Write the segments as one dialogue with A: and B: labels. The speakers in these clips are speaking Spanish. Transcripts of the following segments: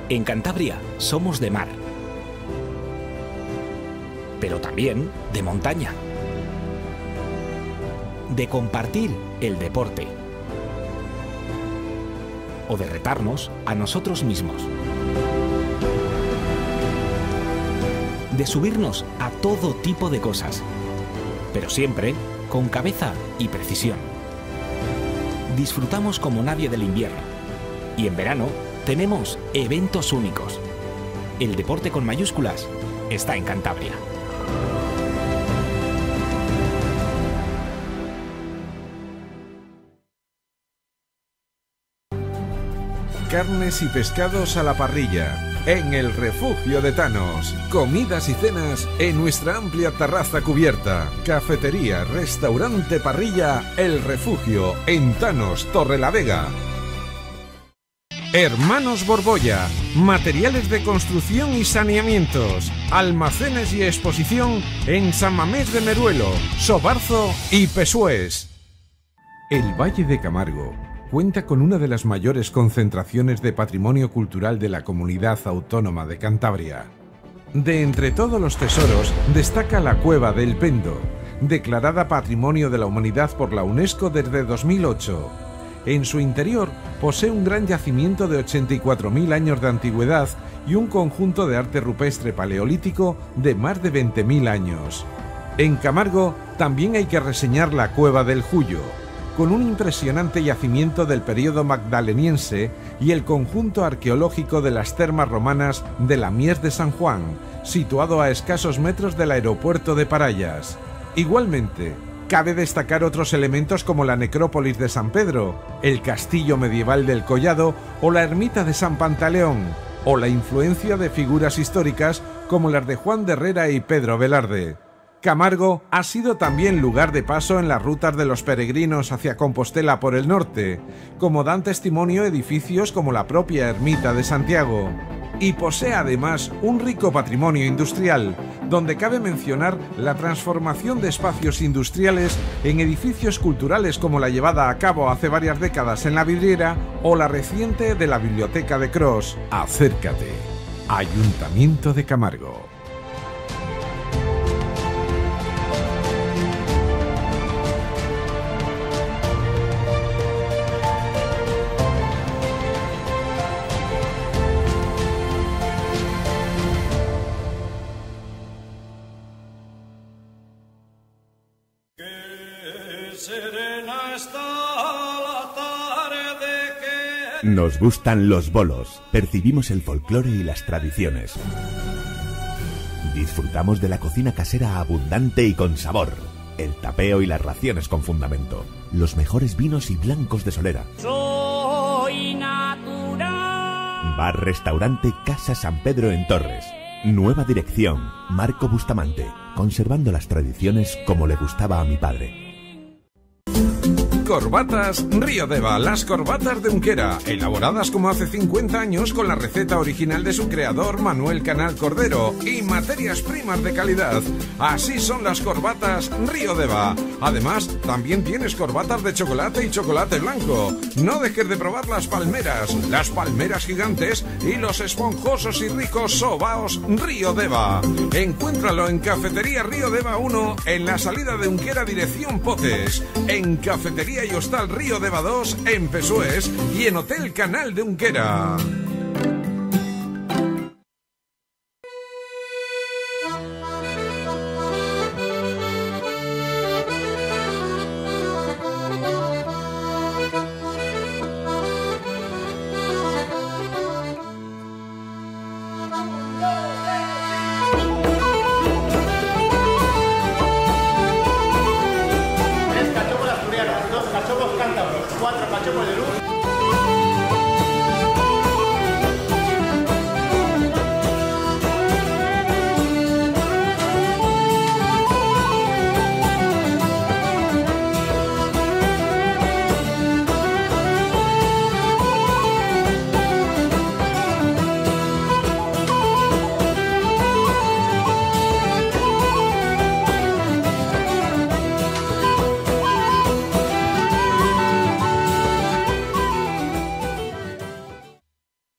A: En Cantabria somos de mar, pero también de montaña, de compartir el deporte o de retarnos a nosotros mismos, de subirnos a todo tipo de cosas, pero siempre con cabeza y precisión. Disfrutamos como nadie del invierno y en verano tenemos eventos únicos. El deporte con mayúsculas está en Cantabria.
B: Carnes y pescados a la parrilla, en el refugio de Thanos. Comidas y cenas en nuestra amplia terraza cubierta. Cafetería, restaurante, parrilla, El Refugio, en Thanos, Torrelavega. Hermanos Borbolla, materiales de construcción y saneamientos, almacenes y exposición en San Mamés de Meruelo, Sobarzo y Pesués. El Valle de Camargo cuenta con una de las mayores concentraciones de patrimonio cultural de la Comunidad Autónoma de Cantabria. De entre todos los tesoros destaca la Cueva del Pendo, declarada Patrimonio de la Humanidad por la UNESCO desde 2008. En su interior posee un gran yacimiento de 84.000 años de antigüedad y un conjunto de arte rupestre paleolítico de más de 20.000 años. En Camargo también hay que reseñar la Cueva del Jullo, con un impresionante yacimiento del período magdaleniense y el conjunto arqueológico de las termas romanas de la Mies de San Juan, situado a escasos metros del aeropuerto de Parayas. Igualmente, cabe destacar otros elementos como la necrópolis de San Pedro, el castillo medieval del Collado o la ermita de San Pantaleón, o la influencia de figuras históricas como las de Juan de Herrera y Pedro Velarde. Camargo ha sido también lugar de paso en las rutas de los peregrinos hacia Compostela por el norte, como dan testimonio edificios como la propia ermita de Santiago. Y posee además un rico patrimonio industrial, donde cabe mencionar la transformación de espacios industriales en edificios culturales como la llevada a cabo hace varias décadas en La Vidriera o la reciente de la Biblioteca de Cros. Acércate. Ayuntamiento de Camargo.
C: Nos gustan los bolos, percibimos el folclore y las tradiciones. Disfrutamos de la cocina casera abundante y con sabor, el tapeo y las raciones con fundamento, los mejores vinos y blancos de Solera.
D: Soy natural.
C: Bar-restaurante Casa San Pedro en Torres. Nueva dirección, Marco Bustamante, conservando las tradiciones como le gustaba a mi padre.
B: Corbatas Río Deva, las corbatas de Unquera, elaboradas como hace 50 años con la receta original de su creador Manuel Canal Cordero y materias primas de calidad. Así son las corbatas Río Deva. Además, también tienes corbatas de chocolate y chocolate blanco. No dejes de probar las palmeras gigantes y los esponjosos y ricos sobaos Río Deva. Encuéntralo en Cafetería Río Deva 1 en la salida de Unquera dirección Potes, en Cafetería y Hostal Río Deva 2 en Pesués y en Hotel Canal de Unquera.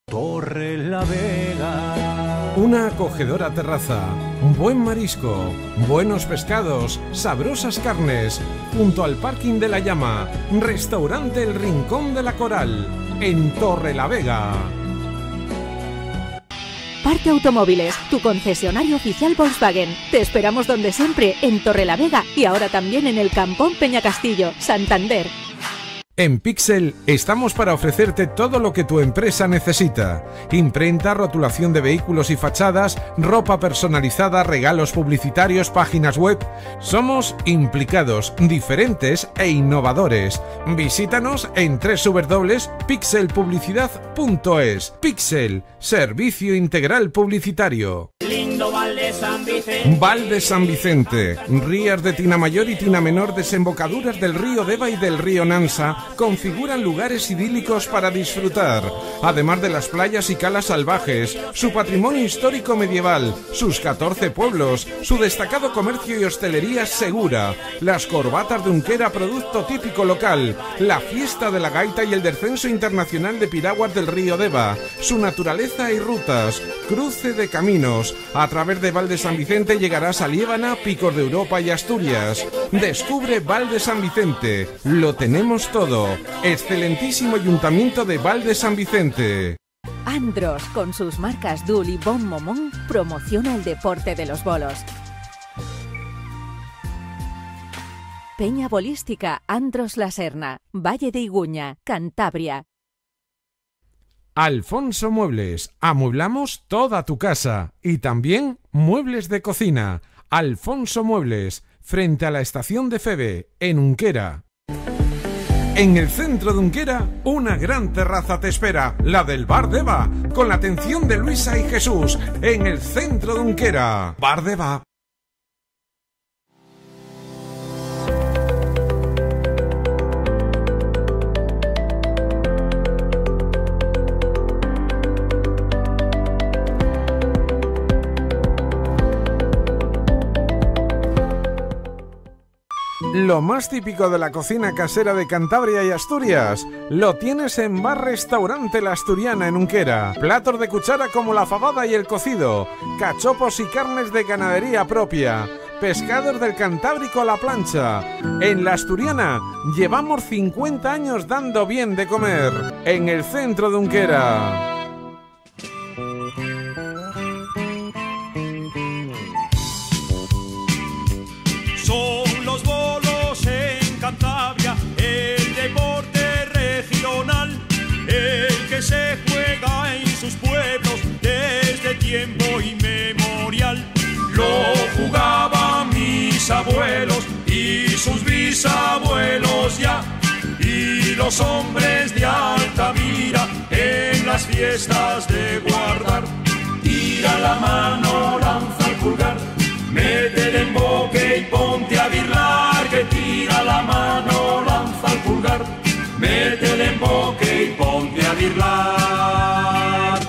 B: Torrelavega. Una acogedora terraza, un buen marisco, buenos pescados, sabrosas carnes, junto al parking de la Llama, restaurante El Rincón de la Coral, en Torrelavega.
E: Parte Automóviles, tu concesionario oficial Volkswagen. Te esperamos donde siempre, en Torrelavega y ahora también en el Campón Peñacastillo, Santander.
B: En Pixel estamos para ofrecerte todo lo que tu empresa necesita. Imprenta, rotulación de vehículos y fachadas, ropa personalizada, regalos publicitarios, páginas web. Somos implicados, diferentes e innovadores. Visítanos en www.pixelpublicidad.es. Pixel, servicio integral publicitario.
D: Lindo Valde San Vicente.
B: Valde San Vicente, rías de Tina Mayor y Tina Menor, desembocaduras del río Deva y del río Nansa, configuran lugares idílicos para disfrutar, además de las playas y calas salvajes, su patrimonio histórico medieval, sus 14 pueblos, su destacado comercio y hostelería segura, las corbatas de Unquera, producto típico local, la fiesta de la gaita y el descenso internacional de piraguas del río Deva, su naturaleza y rutas, cruce de caminos. A través de Valde San Vicente llegarás a Liébana, Picos de Europa y Asturias. Descubre Valde San Vicente, lo tenemos todo. Excelentísimo Ayuntamiento de Valde San Vicente.
E: Andros, con sus marcas Dul y Bon Momón, promociona el deporte de los bolos. Peña Bolística Andros La Serna, Valle de Iguña, Cantabria.
B: Alfonso Muebles, amueblamos toda tu casa y también muebles de cocina. Alfonso Muebles, frente a la estación de Feve, en Unquera. En el centro de Unquera, una gran terraza te espera, la del Bar Deva, con la atención de Luisa y Jesús, en el centro de Unquera. Bar Deva. Lo más típico de la cocina casera de Cantabria y Asturias lo tienes en Bar Restaurante La Asturiana en Unquera. Platos de cuchara como la fabada y el cocido, cachopos y carnes de ganadería propia, pescados del Cantábrico a la plancha. En La Asturiana llevamos 50 años dando bien de comer. En el centro de Unquera.
F: Son los bolos en Cantabria, el deporte regional, el que se juega en sus pueblos desde tiempo inmemorial. Lo jugaban mis abuelos y sus bisabuelos ya, y los hombres de Altamira en las fiestas de guardar. Tira la mano, lanza el pulgar, mete el emboque y ponte a birlar, que tira la mano, lanza el pulgar, mete el emboque y ponte a birlar.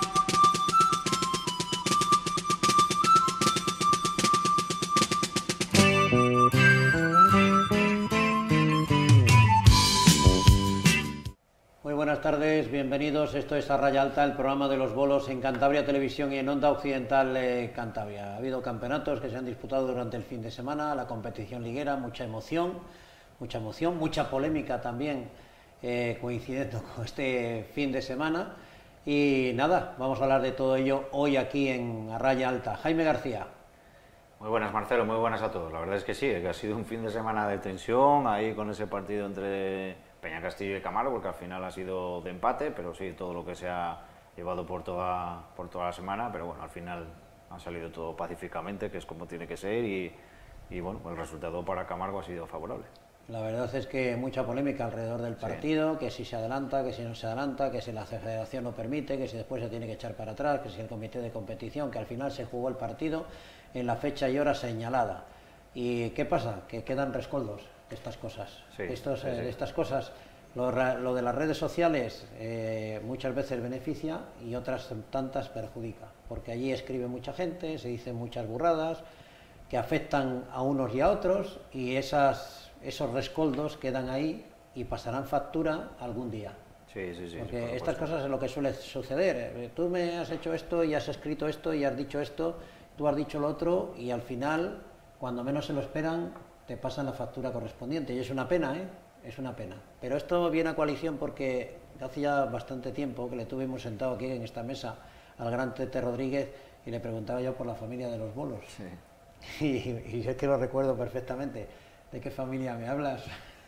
G: Muy buenas tardes, bienvenidos. Esto es A Raya Alta, el programa de los bolos en Cantabria Televisión y en Onda Occidental Cantabria. Ha habido campeonatos que se han disputado durante el fin de semana, la competición liguera, mucha emoción, mucha polémica también coincidiendo con este fin de semana. Y nada, vamos a hablar de todo ello hoy aquí en A Raya Alta. Jaime García.
H: Muy buenas, Marcelo, muy buenas a todos. La verdad es que sí, que ha sido un fin de semana de tensión, ahí con ese partido entre Peñacastillo y Camargo, porque al final ha sido de empate, pero sí, todo lo que se ha llevado por toda la semana, pero bueno, al final ha salido todo pacíficamente, que es como tiene que ser, y bueno, el resultado para Camargo ha sido favorable.
G: La verdad es que mucha polémica alrededor del partido, sí. Que si se adelanta, que si no se adelanta, que si la federación no permite, que si después se tiene que echar para atrás, que si el comité de competición, que al final se jugó el partido en la fecha y hora señalada. ¿Y qué pasa? Que quedan rescoldos de estas cosas.
H: Sí,
G: de estas cosas, lo de las redes sociales muchas veces beneficia y otras tantas perjudica, porque allí escribe mucha gente, se dicen muchas burradas que afectan a unos y a otros, y esos rescoldos quedan ahí y pasarán factura algún día. Porque estas cosas es lo que suele suceder. Tú me has hecho esto y has escrito esto y has dicho esto, tú has dicho lo otro y al final, cuando menos se lo esperan, te pasan la factura correspondiente. Y es una pena, ¿eh? Es una pena. Pero esto viene a coalición porque hace ya bastante tiempo que le tuvimos sentado aquí en esta mesa al gran Tete Rodríguez y le preguntaba yo por la familia de los bolos. Sí. Y es que lo recuerdo perfectamente. ¿De qué familia me hablas?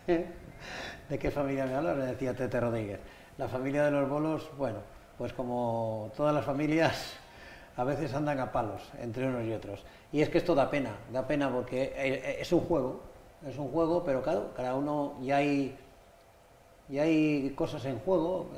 G: ¿De qué familia me hablas? Le decía Tete Rodríguez. La familia de los bolos, bueno, pues como todas las familias, a veces andan a palos entre unos y otros. Y es que esto da pena porque es un juego, pero claro, cada uno ya hay cosas en juego,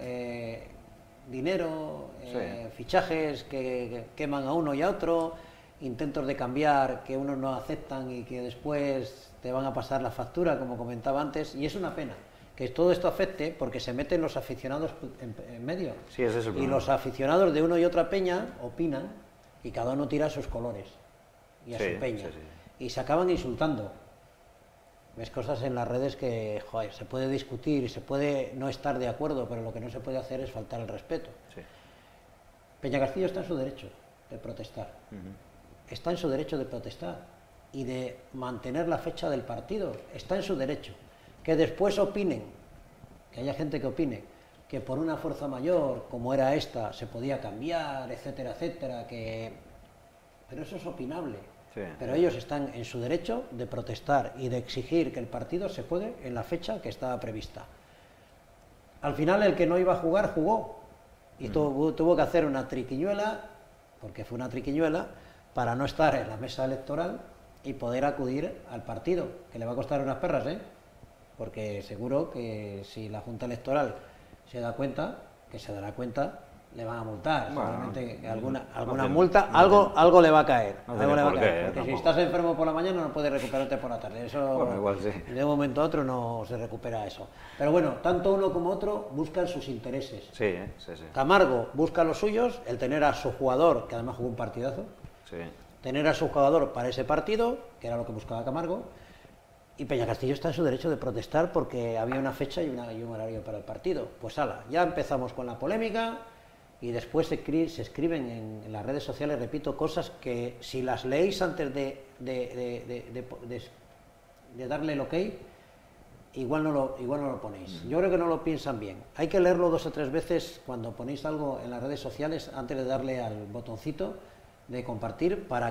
G: dinero, fichajes que queman a uno y a otro, intentos de cambiar que unos no aceptan y que después te van a pasar la factura, como comentaba antes, y es una pena que todo esto afecte porque se meten los aficionados en medio.
H: Sí, ese es el problema.
G: Y los aficionados de uno y otra peña opinan y cada uno tira a sus colores y a su peña. Y se acaban insultando. Ves cosas en las redes que, joder, se puede discutir y se puede no estar de acuerdo, pero lo que no se puede hacer es faltar el respeto. Peñacastillo está en su derecho de protestar. Está en su derecho de protestar y de mantener la fecha del partido. Está en su derecho. Que después opinen, que haya gente que opine, que por una fuerza mayor, como era esta, se podía cambiar, etcétera, etcétera, pero eso es opinable. Pero ellos están en su derecho de protestar y de exigir que el partido se juegue en la fecha que estaba prevista. Al final el que no iba a jugar, jugó. Y tuvo que hacer una triquiñuela, porque fue una triquiñuela, para no estar en la mesa electoral y poder acudir al partido, que le va a costar unas perras, porque seguro que si la Junta Electoral se da cuenta, que se dará cuenta, le van a multar. Bueno, seguramente alguna multa, algo le va a caer. Porque si estás enfermo por la mañana no puedes recuperarte por la tarde. Eso,
H: igual sí.
G: De un momento a otro no se recupera eso. Pero bueno, tanto uno como otro buscan sus intereses. Camargo busca los suyos, el tener a su jugador, que además jugó un partidazo, tener a su jugador para ese partido, que era lo que buscaba Camargo, y Peñacastillo está en su derecho de protestar porque había una fecha y un horario para el partido. Pues ala, ya empezamos con la polémica y después se escriben en las redes sociales, repito, cosas que si las leéis antes de darle el ok, igual no lo ponéis. Yo creo que no lo piensan bien. Hay que leerlo 2 o 3 veces cuando ponéis algo en las redes sociales antes de darle al botoncito de compartir para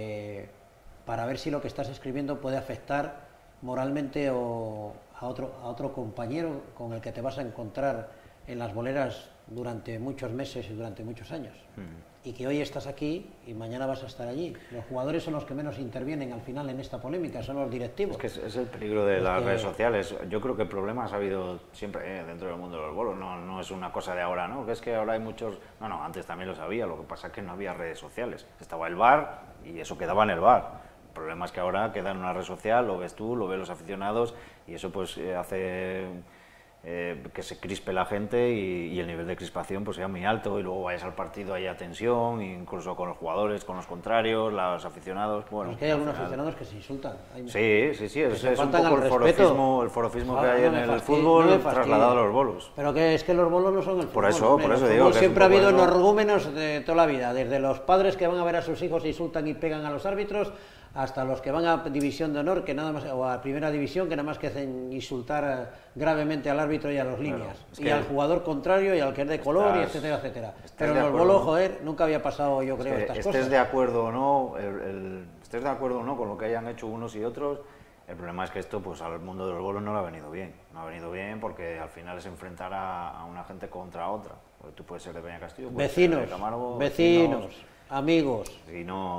G: ver si lo que estás escribiendo puede afectar moralmente o a otro compañero con el que te vas a encontrar en las boleras durante muchos meses y durante muchos años. Y que hoy estás aquí y mañana vas a estar allí. Los jugadores son los que menos intervienen al final en esta polémica, son los directivos.
H: Es que es el peligro de las redes sociales. Yo creo que problemas ha habido siempre dentro del mundo de los bolos, no es una cosa de ahora, ¿no? Que es que ahora hay muchos... No, antes también lo sabía, lo que pasa es que no había redes sociales. Estaba el VAR y eso quedaba en el VAR. El problema es que ahora queda en una red social, lo ves tú, lo ven los aficionados y eso pues hace que se crispe la gente y el nivel de crispación pues sea muy alto y luego vayas al partido, haya tensión, incluso con los jugadores, con los contrarios, los aficionados. Bueno,
G: es que hay algunos aficionados que se insultan.
H: Sí, es un poco el forofismo que hay en el fútbol trasladado a los bolos.
G: Pero que es que los bolos no son el fútbol.
H: Por eso digo que
G: siempre ha habido energúmenos de toda la vida, desde los padres que van a ver a sus hijos e insultan y pegan a los árbitros, hasta los que van a División de Honor, que nada más, o a Primera División, que nada más que hacen insultar gravemente al árbitro y a los líneas, y al jugador contrario y al que es de color, y etcétera, etcétera. Pero en los bolos, joder, nunca había pasado, yo creo, estas cosas.
H: Estés de acuerdo o no con lo que hayan hecho unos y otros, el problema es que esto pues al mundo de los bolos no le ha venido bien. No ha venido bien porque al final es enfrentar a una gente contra otra. Porque tú puedes ser de Peñacastillo,
G: vecinos,
H: ser de Camargo,
G: vecinos, amigos,
H: y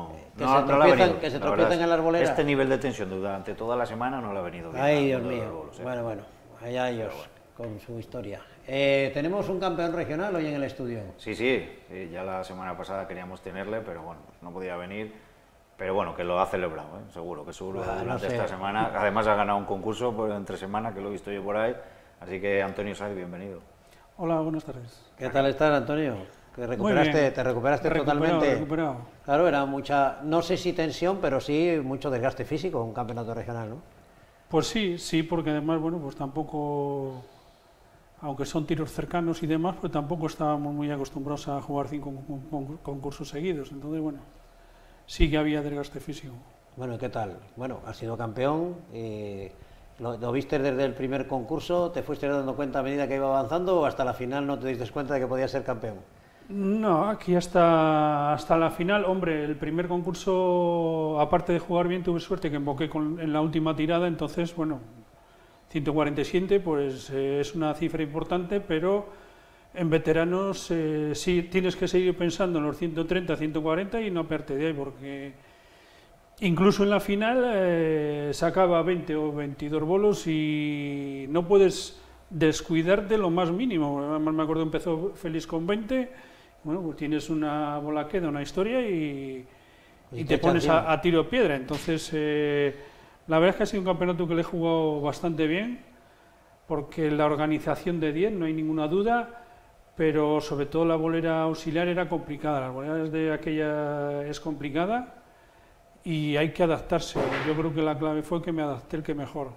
G: que se tropiezan en las boleras.
H: Este nivel de tensión durante toda la semana no le ha venido bien.
G: Ay, Dios mío. Bueno, allá ellos con su historia. Tenemos un campeón regional hoy en el estudio.
H: Sí, ya la semana pasada queríamos tenerle, pero bueno, no podía venir. Pero bueno, que lo ha celebrado, seguro durante esta semana. Además ha ganado un concurso entre semana, que lo he visto yo por ahí. Así que Antonio Sáez, bienvenido.
I: Hola, buenas tardes.
G: ¿Qué tal estás, Antonio? Te recuperaste totalmente.
I: Recuperado.
G: Claro, era mucha, no sé si tensión, pero sí mucho desgaste físico, un campeonato regional, ¿no?
I: Pues sí, porque además, bueno, pues tampoco aunque son tiros cercanos y demás, pues tampoco estábamos muy acostumbrados a jugar 5 concursos seguidos. Entonces, bueno, sí que había desgaste físico.
G: Bueno, ¿qué tal? Bueno, has sido campeón, ¿lo viste desde el primer concurso? ¿Te fuiste dando cuenta a medida que iba avanzando o hasta la final no te diste cuenta de que podías ser campeón?
I: No, aquí hasta la final, hombre, el primer concurso, aparte de jugar bien, tuve suerte que emboqué en la última tirada, entonces, bueno, 147, pues es una cifra importante, pero en veteranos sí tienes que seguir pensando en los 130, 140 y no aparte de ahí, porque incluso en la final sacaba 20 o 22 bolos y no puedes descuidarte lo más mínimo. Además, me acuerdo, empezó Félix con 20. Bueno, pues tienes una bola queda, una historia y te pones a tiro de piedra. Entonces, la verdad es que ha sido un campeonato que le he jugado bastante bien, porque la organización de 10, no hay ninguna duda, pero sobre todo la bolera auxiliar era complicada. La bolera de aquella es complicada y hay que adaptarse. Yo creo que la clave fue que me adapté el que mejor.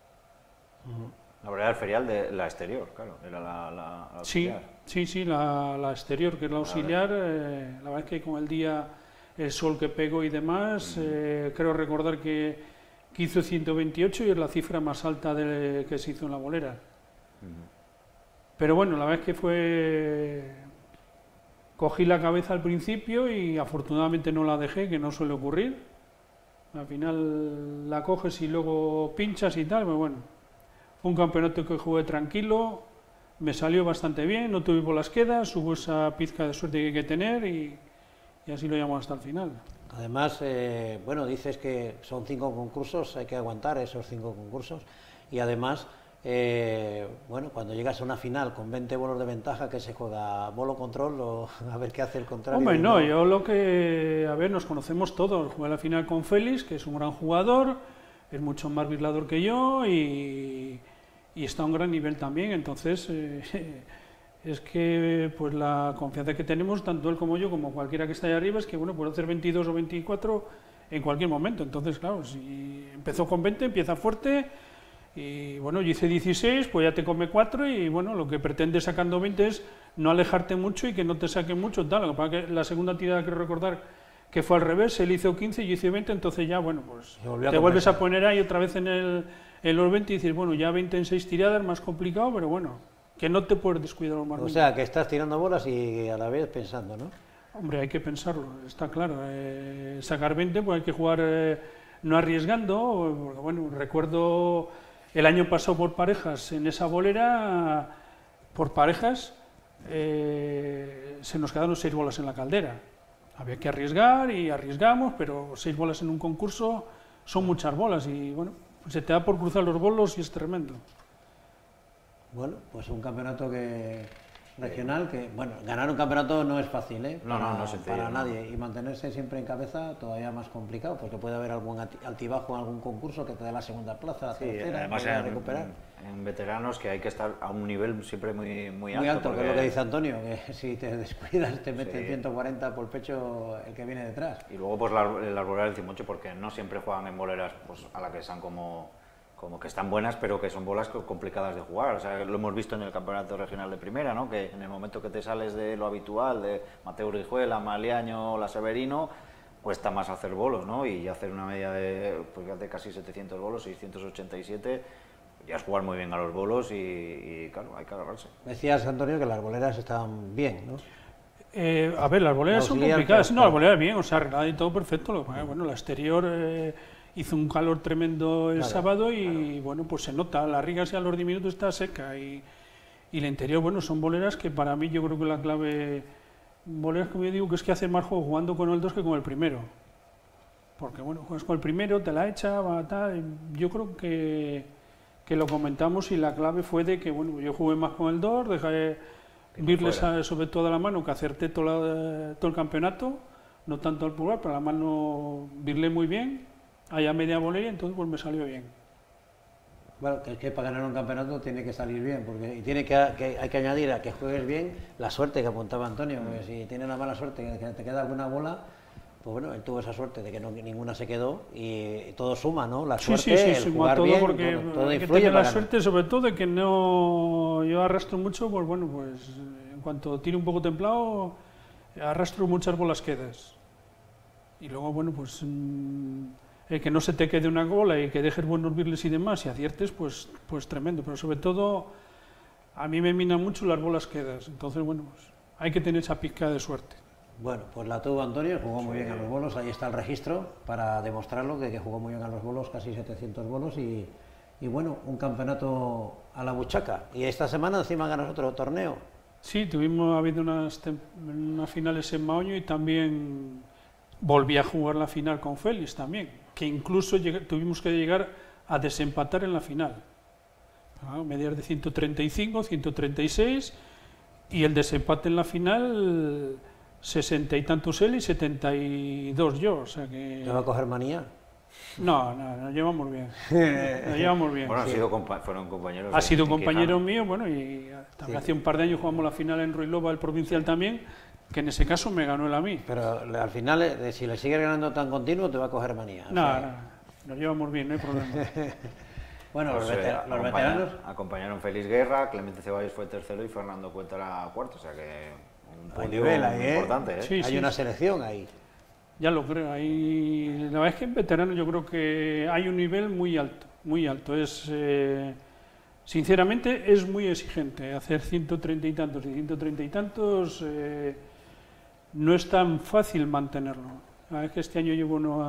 H: La bolera del ferial de la exterior, claro, era la auxiliar.
I: Sí, la exterior, que es la auxiliar. La verdad es que con el día, el sol que pegó y demás, creo recordar que hizo 128 y es la cifra más alta que se hizo en la bolera. Pero bueno, la verdad es que cogí la cabeza al principio y afortunadamente no la dejé, que no suele ocurrir. Al final la coges y luego pinchas y tal, pero bueno, fue un campeonato que jugué tranquilo. Me salió bastante bien, no tuve bolas quedas, hubo esa pizca de suerte que hay que tener y así lo llevamos hasta el final.
G: Además, bueno, dices que son 5 concursos, hay que aguantar esos 5 concursos y además, bueno, cuando llegas a una final con 20 bolos de ventaja, ¿qué se juega? ¿Bolo control o a ver qué hace el contrario?
I: Hombre, no, yo a ver, nos conocemos todos. Jugué la final con Félix, que es un gran jugador, es mucho más birlador que yo y está a un gran nivel también, entonces es que pues la confianza que tenemos, tanto él como yo, como cualquiera que está ahí arriba, es que bueno, puede hacer 22 o 24 en cualquier momento. Entonces, claro, si empezó con 20, empieza fuerte y bueno, yo hice 16, pues ya te come 4 y bueno, lo que pretende sacando 20 es no alejarte mucho y que no te saque mucho, tal. Lo que pasa es que la segunda tirada, quiero recordar que fue al revés, él hizo 15 y yo hice 20, entonces ya, bueno, pues te vuelves a poner ahí otra vez en los 20 y dices, bueno, ya 20 en 6 tiradas, más complicado, pero bueno, que no te puedes descuidar más.
G: O sea, que estás tirando bolas y a la vez pensando, ¿no?
I: Hombre, hay que pensarlo, está claro. Sacar 20, pues hay que jugar no arriesgando, porque bueno, recuerdo el año pasado por parejas, en esa bolera, por parejas, se nos quedaron 6 bolas en la caldera. Había que arriesgar y arriesgamos, pero 6 bolas en un concurso son muchas bolas y bueno, se te da por cruzar los bolos y es tremendo.
G: Bueno, pues un campeonato regional que, bueno, ganar un campeonato no es fácil, ¿eh?
H: No se
G: para nadie. Y mantenerse siempre en cabeza todavía más complicado, porque puede haber algún altibajo en algún concurso que te dé la segunda plaza, la tercera,
H: además
G: recuperar.
H: En veteranos que hay que estar a un nivel siempre muy alto.
G: Muy alto, que es lo que dice Antonio, que si te descuidas te meten 140 por el pecho el que viene detrás.
H: Y luego pues las boleras del Cimoche, porque no siempre juegan en boleras pues, a la que están como que están buenas, pero que son bolas complicadas de jugar. O sea, lo hemos visto en el campeonato regional de primera, ¿no? Que en el momento que te sales de lo habitual, de Mateo Rijuela, Maliaño, La Severino, cuesta más hacer bolos, ¿no? Y hacer una media de casi 700 bolos, 687, ya es jugar muy bien a los bolos y claro, hay que agarrarse.
G: Decías, Antonio, que las boleras estaban bien, ¿no?
I: A ver, las boleras son complicadas. No, las boleras bien, o sea, arreglada y todo perfecto. Bueno, la exterior hizo un calor tremendo el sábado y bueno, pues se nota, la riga a los 10 minutos está seca y la interior, bueno, son boleras que para mí yo creo que la clave, boleras como yo digo, que es que hace más juego jugando con el 2 que con el primero. Porque bueno, juegas con el primero, te la echa, va, tal. Yo creo que lo comentamos y la clave fue de que bueno, yo jugué más con el 2, dejé virles sobre todo a la mano, que acerté todo el campeonato, no tanto al pulgar, pero a la mano virlé muy bien, allá media bolera, entonces pues me salió bien.
G: Bueno, que es que para ganar un campeonato tiene que salir bien, porque y hay que añadir a que juegues bien la suerte que apuntaba Antonio, porque si tienes una mala suerte que te queda alguna bola, pues bueno, él tuvo esa suerte de que ninguna se quedó y todo suma, ¿no? La
I: Sí,
G: suerte,
I: sí,
G: el
I: suma
G: jugar
I: todo
G: bien,
I: porque
G: todo
I: hay que
G: influye
I: tener la
G: para
I: suerte, sobre todo de que no, yo arrastro mucho, pues bueno, pues en cuanto tiro un poco templado, arrastro muchas bolas quedas. Y luego, bueno, pues que no se te quede una bola y que dejes buenos birles y demás y aciertes, pues tremendo. Pero sobre todo, a mí me minan mucho las bolas quedas. Entonces, bueno, pues hay que tener esa pizca de suerte.
G: Bueno, pues la tuvo Antonio, jugó muy bien a los bolos, ahí está el registro para demostrarlo, que jugó muy bien a los bolos, casi 700 bolos y bueno, un campeonato a la buchaca. Y esta semana encima ganas otro torneo.
I: Sí, ha habido unas finales en Maoño y también volví a jugar la final con Félix también, que incluso tuvimos que llegar a desempatar en la final. Medias de 135, 136 y el desempate en la final 60 y tantos él y 72 yo, o sea que...
G: ¿Te va a coger manía?
I: No, nos llevamos bien. Nos llevamos bien.
H: Bueno,
I: sí.
H: Fueron compañeros.
I: Ha sido compañero mío, bueno, y también hace un par de años jugamos la final en Ruilova, el provincial también, que en ese caso me ganó él a mí.
G: Pero al final, si le sigues ganando tan continuo, te va a coger manía.
I: No, nos llevamos bien, no hay problema.
G: Bueno,
H: Pues,
G: los veteranos...
H: Acompañaron Félix Guerra, Clemente Ceballos fue tercero y Fernando Cueta era cuarto, o sea que un podio
G: nivel ahí,
H: muy importante.
I: Sí,
G: hay una selección ahí.
I: Ya lo creo, ahí, la verdad es que en veteranos yo creo que hay un nivel muy alto, muy alto. Sinceramente es muy exigente, hacer 130 y tantos y 130 y tantos no es tan fácil mantenerlo. La verdad es que este año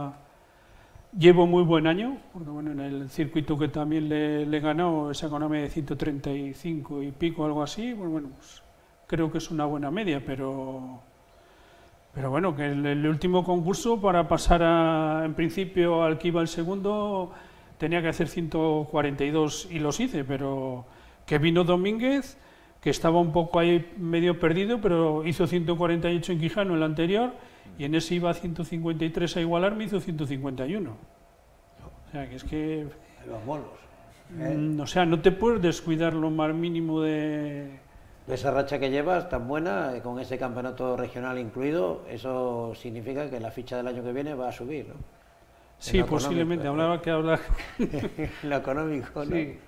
I: llevo muy buen año, porque bueno, en el circuito que también le he ganado, esa economía de 135 y pico, algo así, bueno, pues creo que es una buena media, pero bueno, que el último concurso para pasar en principio al que iba el segundo tenía que hacer 142 y los hice, pero que vino Domínguez, que estaba un poco ahí medio perdido, pero hizo 148 en Quijano el anterior y en ese iba a 153 a igualarme, hizo 151. O sea, que es que...
G: Los bolos.
I: O sea, no te puedes descuidar lo más mínimo de...
G: Esa racha que llevas tan buena, con ese campeonato regional incluido, eso significa que la ficha del año que viene va a subir, ¿no?
I: Sí, posiblemente. Hablaba que hablar...
G: Lo económico, ¿no?
I: Sí.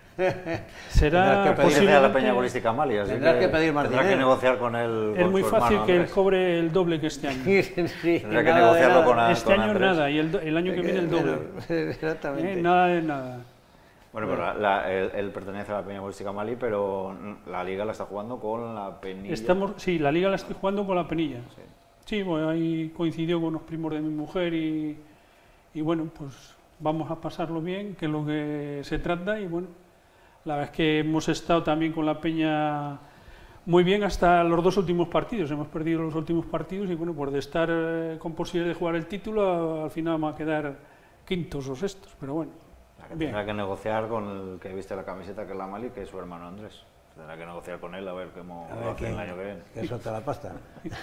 I: Será
H: posiblemente a la Peña Bolística Amalia.
G: Tendrás que pedir más dinero.
H: Tendrá que negociar con él.
I: Es muy fácil que él cobre el doble que este año.
G: Sí,
H: tendrá que negociarlo con Andrés.
I: Este año nada y el año que viene el doble.
G: Exactamente.
I: Nada de nada.
H: Bueno, pero él pertenece a la Peña Bolística Malí, pero la liga la está jugando con la Penilla.
I: Sí, la liga la estoy jugando con la Penilla. Sí, bueno, ahí coincidió con los primos de mi mujer y bueno, pues vamos a pasarlo bien, que es lo que se trata y bueno, la verdad es que hemos estado también con la Peña muy bien hasta los dos últimos partidos, hemos perdido los últimos partidos y bueno, pues de estar con posibilidad de jugar el título, al final vamos a quedar quintos o sextos, pero bueno.
H: Tendrá que negociar con el que viste la camiseta, que es la Mali, que es su hermano Andrés. Tendrá que negociar con él a ver cómo lo hace el año que viene.
G: Que suelta la pasta.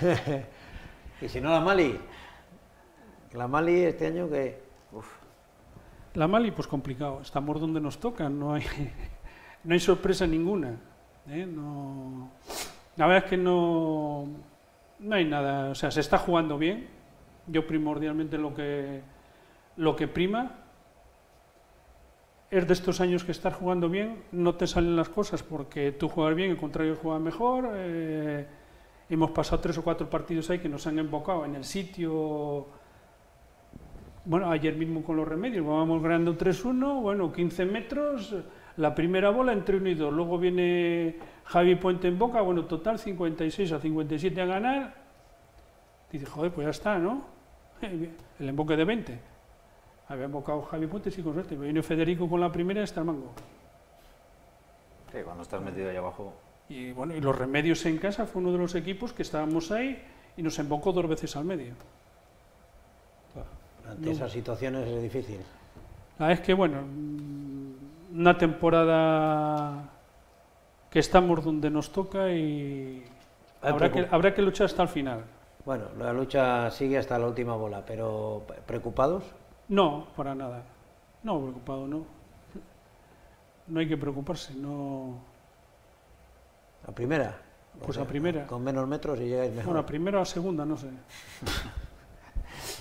G: Y si no la Mali este año que...
I: La Mali, pues complicado, estamos donde nos toca, no hay sorpresa ninguna. No, la verdad es que no hay nada, o sea, se está jugando bien. Yo primordialmente lo que prima es de estos años que estar jugando bien, no te salen las cosas porque tú juegas bien, el contrario juega mejor. Hemos pasado 3 o 4 partidos ahí que nos han embocado en el sitio. Bueno, ayer mismo con los Remedios, vamos ganando 3-1, bueno, 15 metros, la primera bola entre 1 y 2, luego viene Javi Puente en boca, bueno, total 56 a 57 a ganar. Dice, joder, pues ya está, ¿no? El emboque de 20. Había embocado Javi Puente, sí, con suerte. Vino Federico con la primera y está el mango.
H: Sí, cuando estás metido ahí abajo.
I: Y bueno, y los Remedios en casa fue uno de los equipos que estábamos ahí y nos embocó 2 veces al medio.
G: Ante esas situaciones es difícil.
I: La verdad es que, bueno, una temporada que estamos donde nos toca y habrá que luchar hasta el final.
G: Bueno, la lucha sigue hasta la última bola, pero ¿preocupados?
I: No, para nada. No, preocupado no. No hay que preocuparse, no.
G: ¿La primera?
I: Pues a primera.
G: Con menos metros y llegáis mejor.
I: Bueno, a primera o a segunda, no sé.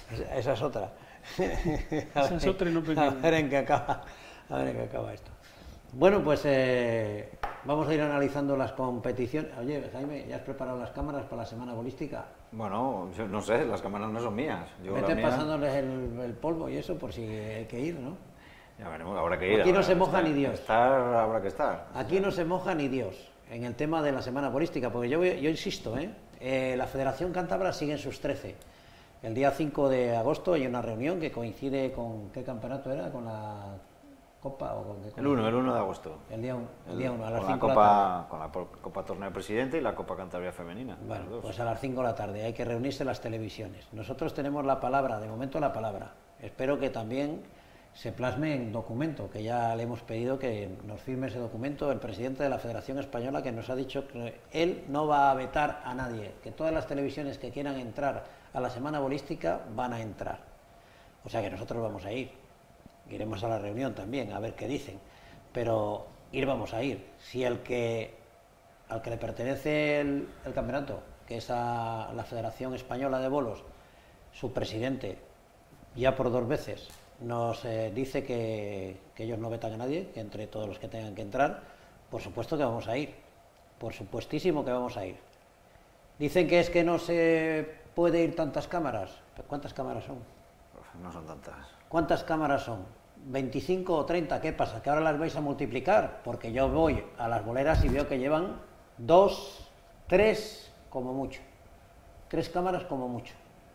G: Esa es otra.
I: Esa es otra y no pequeña.
G: A ver en qué acaba esto. Bueno, pues vamos a ir analizando las competiciones. Oye, Jaime, ¿ya has preparado las cámaras para la semana bolística?
H: Bueno, yo no sé, las cámaras no son mías.
G: Vete pasándoles el polvo y eso por si hay que ir, ¿no?
H: Ya veremos, habrá que ir.
G: Aquí no se moja ni Dios.
H: Habrá que estar.
G: Aquí no se moja ni Dios en el tema de la semana bolística, porque yo insisto, la Federación Cántabra sigue en sus 13. El día 5 de agosto hay una reunión que coincide con... ¿Qué campeonato era? ¿Con la Copa? O con qué
H: el 1 de agosto.
G: El día 1, a las 5
H: de la tarde. Con la Copa Torneo Presidente y la Copa Cantabria Femenina.
G: Bueno, pues a las 5 de la tarde hay que reunirse las televisiones. Nosotros tenemos la palabra, de momento la palabra. Espero que también se plasme en documento, que ya le hemos pedido que nos firme ese documento el presidente de la Federación Española, que nos ha dicho que él no va a vetar a nadie, que todas las televisiones que quieran entrar a la semana bolística van a entrar. O sea que nosotros vamos a ir. Iremos a la reunión también, a ver qué dicen. Pero ir vamos a ir. Si al que le pertenece el campeonato, que es a la Federación Española de Bolos, su presidente, ya por 2 veces, nos dice que ellos no vetan a nadie, que entre todos los que tengan que entrar, por supuesto que vamos a ir. Por supuestísimo que vamos a ir. Dicen que es que no se puede ir tantas cámaras. ¿Cuántas cámaras son?
H: No son tantas.
G: ¿Cuántas cámaras son? ¿25 o 30? ¿Qué pasa? ¿Que ahora las vais a multiplicar? Porque yo voy a las boleras y veo que llevan 2, 3 como mucho. 3 cámaras como mucho.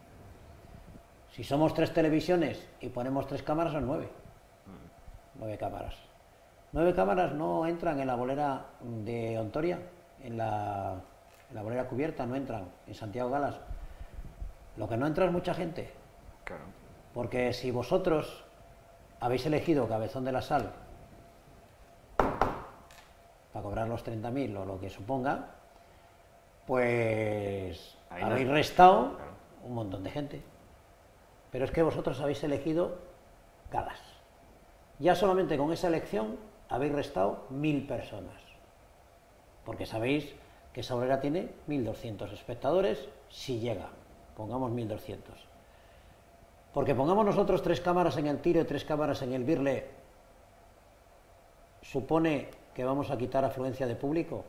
G: Si somos 3 televisiones y ponemos 3 cámaras son 9. 9 cámaras. 9 cámaras no entran en la bolera de Ontoria, en la bolera cubierta no entran, en Santiago Galas. Lo que no entra es mucha gente.
H: Claro.
G: Porque si vosotros habéis elegido Cabezón de la Sal para cobrar los 30.000 o lo que suponga, pues ahí habéis restado un montón de gente. Pero es que vosotros habéis elegido Galas. Ya solamente con esa elección habéis restado 1.000 personas. Porque sabéis que esa bolera tiene 1.200 espectadores si llega. Pongamos 1.200. Porque pongamos nosotros 3 cámaras en el tiro y 3 cámaras en el birle, ¿supone que vamos a quitar afluencia de público?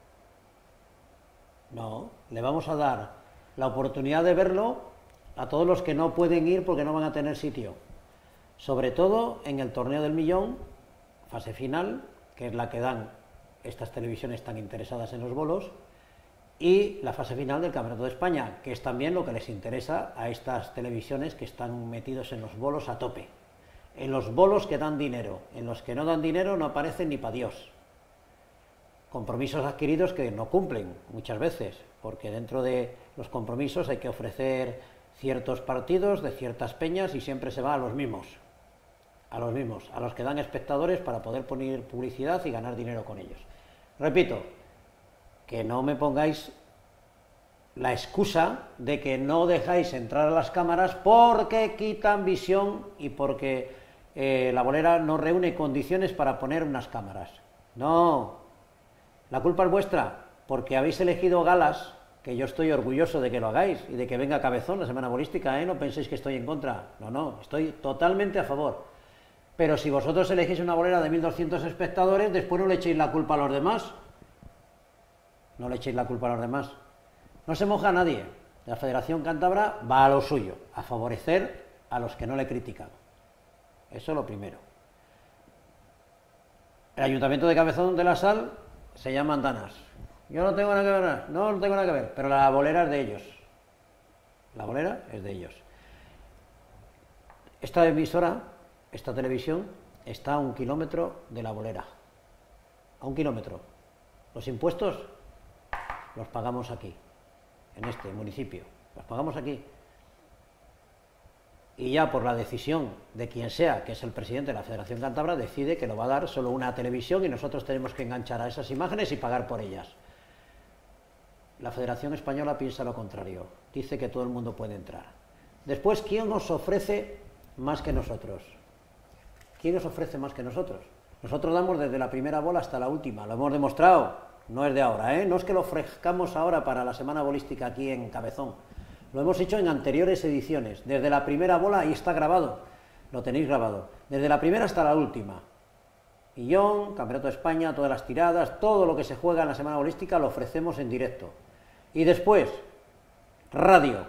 G: No, le vamos a dar la oportunidad de verlo a todos los que no pueden ir porque no van a tener sitio. Sobre todo en el torneo del millón, fase final, que es la que dan estas televisiones tan interesadas en los bolos, y la fase final del Campeonato de España, que es también lo que les interesa a estas televisiones que están metidos en los bolos a tope. En los bolos que dan dinero, en los que no dan dinero no aparecen ni pa' Dios. Compromisos adquiridos que no cumplen muchas veces, porque dentro de los compromisos hay que ofrecer ciertos partidos de ciertas peñas y siempre se va a los mismos, a los que dan espectadores para poder poner publicidad y ganar dinero con ellos. Repito, que no me pongáis la excusa de que no dejáis entrar a las cámaras porque quitan visión y porque la bolera no reúne condiciones para poner unas cámaras. No, la culpa es vuestra, porque habéis elegido Galas, que yo estoy orgulloso de que lo hagáis y de que venga Cabezón la semana bolística, no penséis que estoy en contra. No, estoy totalmente a favor. Pero si vosotros elegís una bolera de 1.200 espectadores, después no le echéis la culpa a los demás. No le echéis la culpa a los demás. No se moja a nadie. La Federación Cántabra va a lo suyo, a favorecer a los que no le critican. Eso es lo primero. El Ayuntamiento de Cabezón de la Sal se llama Andanas. Yo no tengo nada que ver, no tengo nada que ver, pero la bolera es de ellos. La bolera es de ellos. Esta emisora, esta televisión, está a 1 kilómetro de la bolera. A 1 kilómetro. Los impuestos los pagamos aquí, en este municipio. Los pagamos aquí. Y ya por la decisión de quien sea, que es el presidente de la Federación Cántabra, decide que lo va a dar solo una televisión y nosotros tenemos que enganchar a esas imágenes y pagar por ellas. La Federación Española piensa lo contrario. Dice que todo el mundo puede entrar. Después, ¿quién nos ofrece más que nosotros? ¿Quién nos ofrece más que nosotros? Nosotros damos desde la primera bola hasta la última. Lo hemos demostrado. No es de ahora, ¿eh? No es que lo ofrezcamos ahora para la semana bolística aquí en Cabezón. Lo hemos hecho en anteriores ediciones, desde la primera bola, ahí está grabado, lo tenéis grabado, desde la primera hasta la última. Millón, Campeonato de España, todas las tiradas, todo lo que se juega en la semana bolística lo ofrecemos en directo. Y después, radio,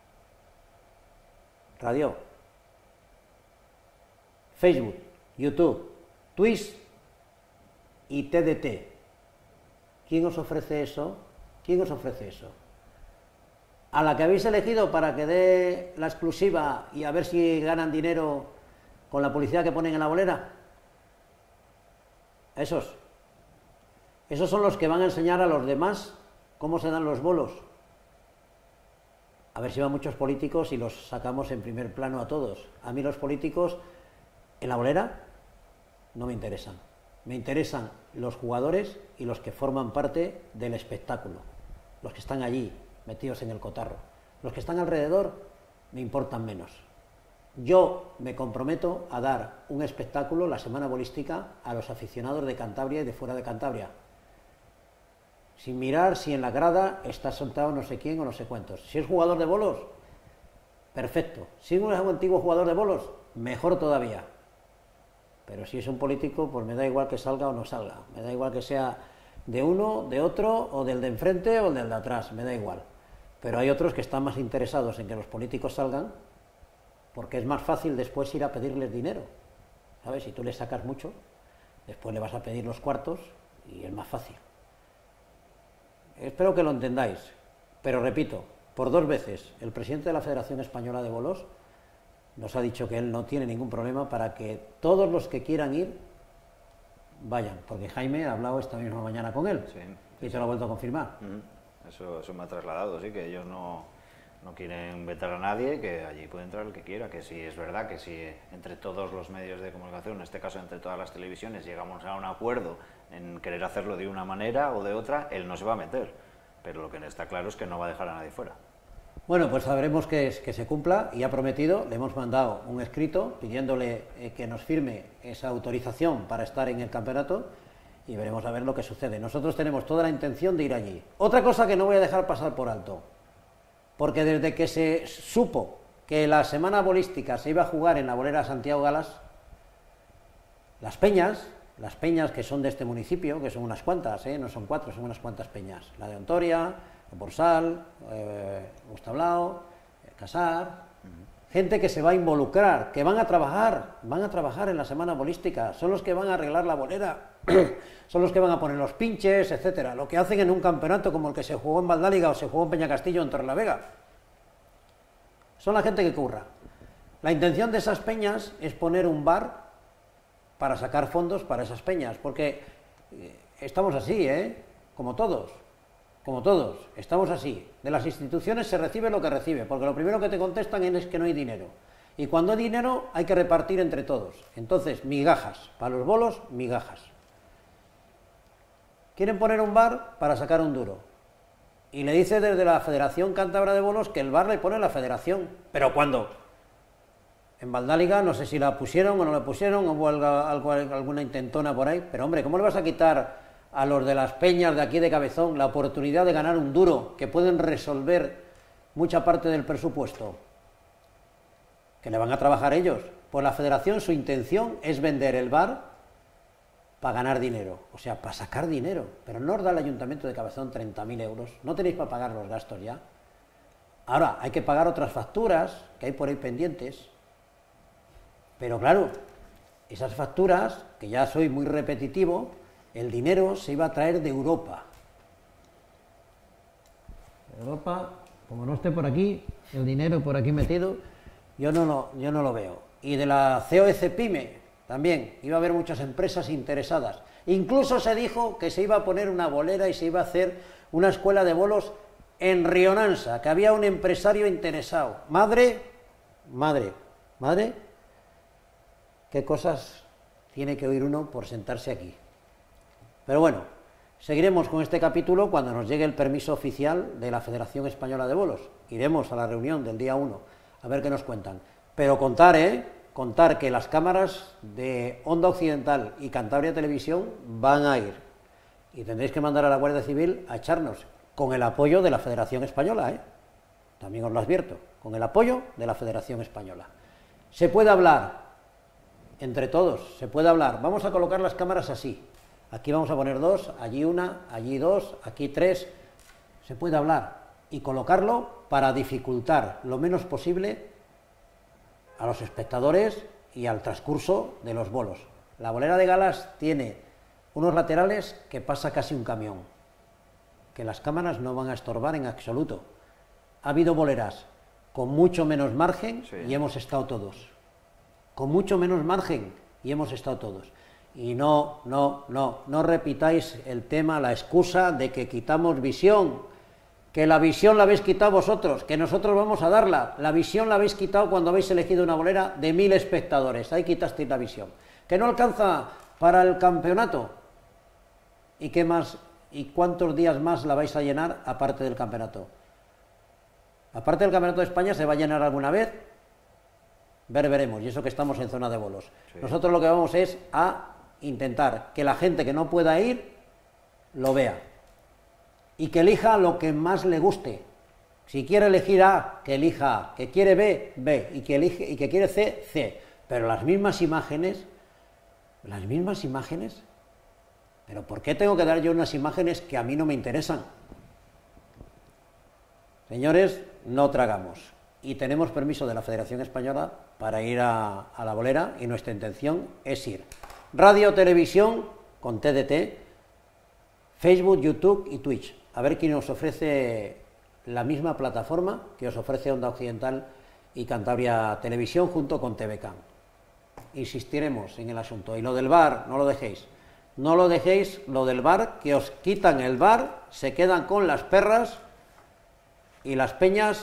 G: Facebook, YouTube, Twitch y TDT. ¿Quién os ofrece eso? ¿Quién os ofrece eso? ¿A la que habéis elegido para que dé la exclusiva y a ver si ganan dinero con la publicidad que ponen en la bolera? Esos son los que van a enseñar a los demás cómo se dan los bolos. A ver si van muchos políticos y los sacamos en primer plano a todos. A mí los políticos en la bolera no me interesan. Me interesan los jugadores y los que forman parte del espectáculo. Los que están allí, metidos en el cotarro. Los que están alrededor me importan menos. Yo me comprometo a dar un espectáculo la semana bolística a los aficionados de Cantabria y de fuera de Cantabria. Sin mirar si en la grada está sentado no sé quién o no sé cuántos. Si es jugador de bolos, perfecto. Si es un antiguo jugador de bolos, mejor todavía. Pero si es un político, pues me da igual que salga o no salga. Me da igual que sea de uno, de otro, o del de enfrente o del de atrás, me da igual. Pero hay otros que están más interesados en que los políticos salgan, porque es más fácil después ir a pedirles dinero. ¿Sabes? Si tú les sacas mucho, después le vas a pedir los cuartos y es más fácil. Espero que lo entendáis, pero repito, por 2 veces el presidente de la Federación Española de Bolos nos ha dicho que él no tiene ningún problema para que todos los que quieran ir vayan, porque Jaime ha hablado esta misma mañana con él, sí, y te lo ha vuelto a confirmar.
H: Eso me ha trasladado, sí, que ellos no quieren vetar a nadie, que allí puede entrar el que quiera, que si es verdad que si entre todos los medios de comunicación, en este caso entre todas las televisiones, llegamos a un acuerdo en querer hacerlo de una manera o de otra, él no se va a meter, pero lo que está claro es que no va a dejar a nadie fuera.
G: Bueno, pues sabremos que se cumpla y ha prometido, le hemos mandado un escrito pidiéndole que nos firme esa autorización para estar en el campeonato y veremos a ver lo que sucede. Nosotros tenemos toda la intención de ir allí. Otra cosa que no voy a dejar pasar por alto, porque desde que se supo que la semana bolística se iba a jugar en la bolera Santiago Galas, las peñas que son de este municipio, que son unas cuantas, no son 4, son unas cuantas peñas, la de Ontoria, Borsal, Gustablao, Casar, gente que se va a involucrar, que van a trabajar en la semana bolística, son los que van a arreglar la bolera, son los que van a poner los pinches, etcétera, lo que hacen en un campeonato como el que se jugó en Valdáliga o se jugó en Peñacastillo en Torrelavega. Son la gente que curra. La intención de esas peñas es poner un bar para sacar fondos para esas peñas, porque estamos así, como todos, estamos así. De las instituciones se recibe lo que recibe, porque lo primero que te contestan es que no hay dinero. Y cuando hay dinero hay que repartir entre todos. Entonces, migajas, para los bolos, migajas. Quieren poner un bar para sacar un duro. Y le dice desde la Federación Cántabra de Bolos que el bar le pone la federación. ¿Pero cuándo? En Valdáliga, no sé si la pusieron o no la pusieron, hubo alguna intentona por ahí, pero hombre, ¿cómo le vas a quitar a los de las peñas de aquí de Cabezón la oportunidad de ganar un duro, que pueden resolver mucha parte del presupuesto? Que le van a trabajar ellos. Pues la federación, su intención es vender el bar para ganar dinero, o sea, para sacar dinero, pero no os da el Ayuntamiento de Cabezón 30.000 euros, no tenéis para pagar los gastos ya. Ahora, hay que pagar otras facturas que hay por ahí pendientes. Pero claro, esas facturas, que ya soy muy repetitivo, el dinero se iba a traer de Europa. Europa, como no esté por aquí, el dinero por aquí metido, yo no lo veo. Y de la COEC PYME también, iba a haber muchas empresas interesadas. Incluso se dijo que se iba a poner una bolera y se iba a hacer una escuela de bolos en Rionansa, que había un empresario interesado. Madre, qué cosas tiene que oír uno por sentarse aquí. Pero bueno, seguiremos con este capítulo cuando nos llegue el permiso oficial de la Federación Española de Bolos. Iremos a la reunión del día 1 a ver qué nos cuentan. Pero contar que las cámaras de Onda Occidental y Cantabria Televisión van a ir. Y tendréis que mandar a la Guardia Civil a echarnos, con el apoyo de la Federación Española, también os lo advierto, con el apoyo de la Federación Española. Se puede hablar entre todos, se puede hablar. Vamos a colocar las cámaras así. Aquí vamos a poner 2, allí 1, allí 2, aquí 3. Se puede hablar y colocarlo para dificultar lo menos posible a los espectadores y al transcurso de los bolos. La bolera de Galas tiene unos laterales que pasa casi un camión, que las cámaras no van a estorbar en absoluto. Ha habido boleras con mucho menos margen y hemos estado todos. Con mucho menos margen y hemos estado todos. Y no repitáis el tema, la excusa de que quitamos visión, que la visión la habéis quitado vosotros, que nosotros vamos a darla. La visión la habéis quitado cuando habéis elegido una bolera de 1000 espectadores, ahí quitasteis la visión. Que no alcanza para el campeonato. ¿Y qué más? ¿Y cuántos días más la vais a llenar aparte del campeonato? Aparte del campeonato de España, ¿se va a llenar alguna vez? Veremos, y eso que estamos en zona de bolos. Sí. Nosotros lo que vamos es a intentar que la gente que no pueda ir, lo vea. Y que elija lo que más le guste. Si quiere elegir A, que elija A. Que quiere B, B. Y que quiere C, C. Pero las mismas imágenes... ¿Pero por qué tengo que dar yo unas imágenes que a mí no me interesan? Señores, no tragamos. Y tenemos permiso de la Federación Española para ir a la bolera y nuestra intención es ir. Radio, televisión, con TDT, Facebook, YouTube y Twitch. A ver quién nos ofrece la misma plataforma que os ofrece Onda Occidental y Cantabria Televisión junto con TVCAM. Insistiremos en el asunto. Y lo del VAR, no lo dejéis. No lo dejéis, lo del VAR, que os quitan el VAR, se quedan con las perras y las peñas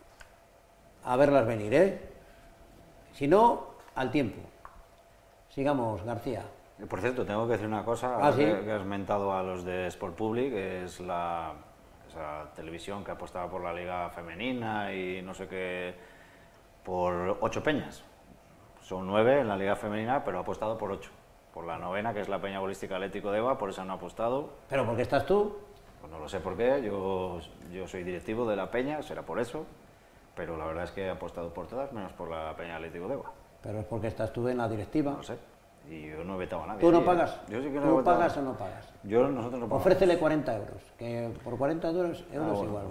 G: a verlas venir, ¿eh? Si no, al tiempo. Sigamos, García.
H: Por cierto, tengo que decir una cosa,
G: ¿sí?
H: que has mentado a los de Sport Public, que es esa televisión que apostaba por la liga femenina y no sé qué, por 8 peñas. Son 9 en la liga femenina, pero ha apostado por 8. Por la 9ª, que es la Peña Bolística Atlético de Eva, por eso no ha apostado.
G: ¿Pero por qué estás tú?
H: Pues no lo sé por qué, yo soy directivo de la Peña, será por eso, pero la verdad es que he apostado por todas, menos por la Peña Atlético de Eva.
G: Pero es porque estás tú en la directiva.
H: No lo sé, y yo no he vetado a nadie.
G: ¿Tú no pagas?
H: Yo sí que no
G: ¿Tú
H: he vetado.
G: pagas o no pagas?
H: Nosotros no pagamos.
G: Ofrécele 40 euros, que por 40 euros
H: bueno,
G: igual.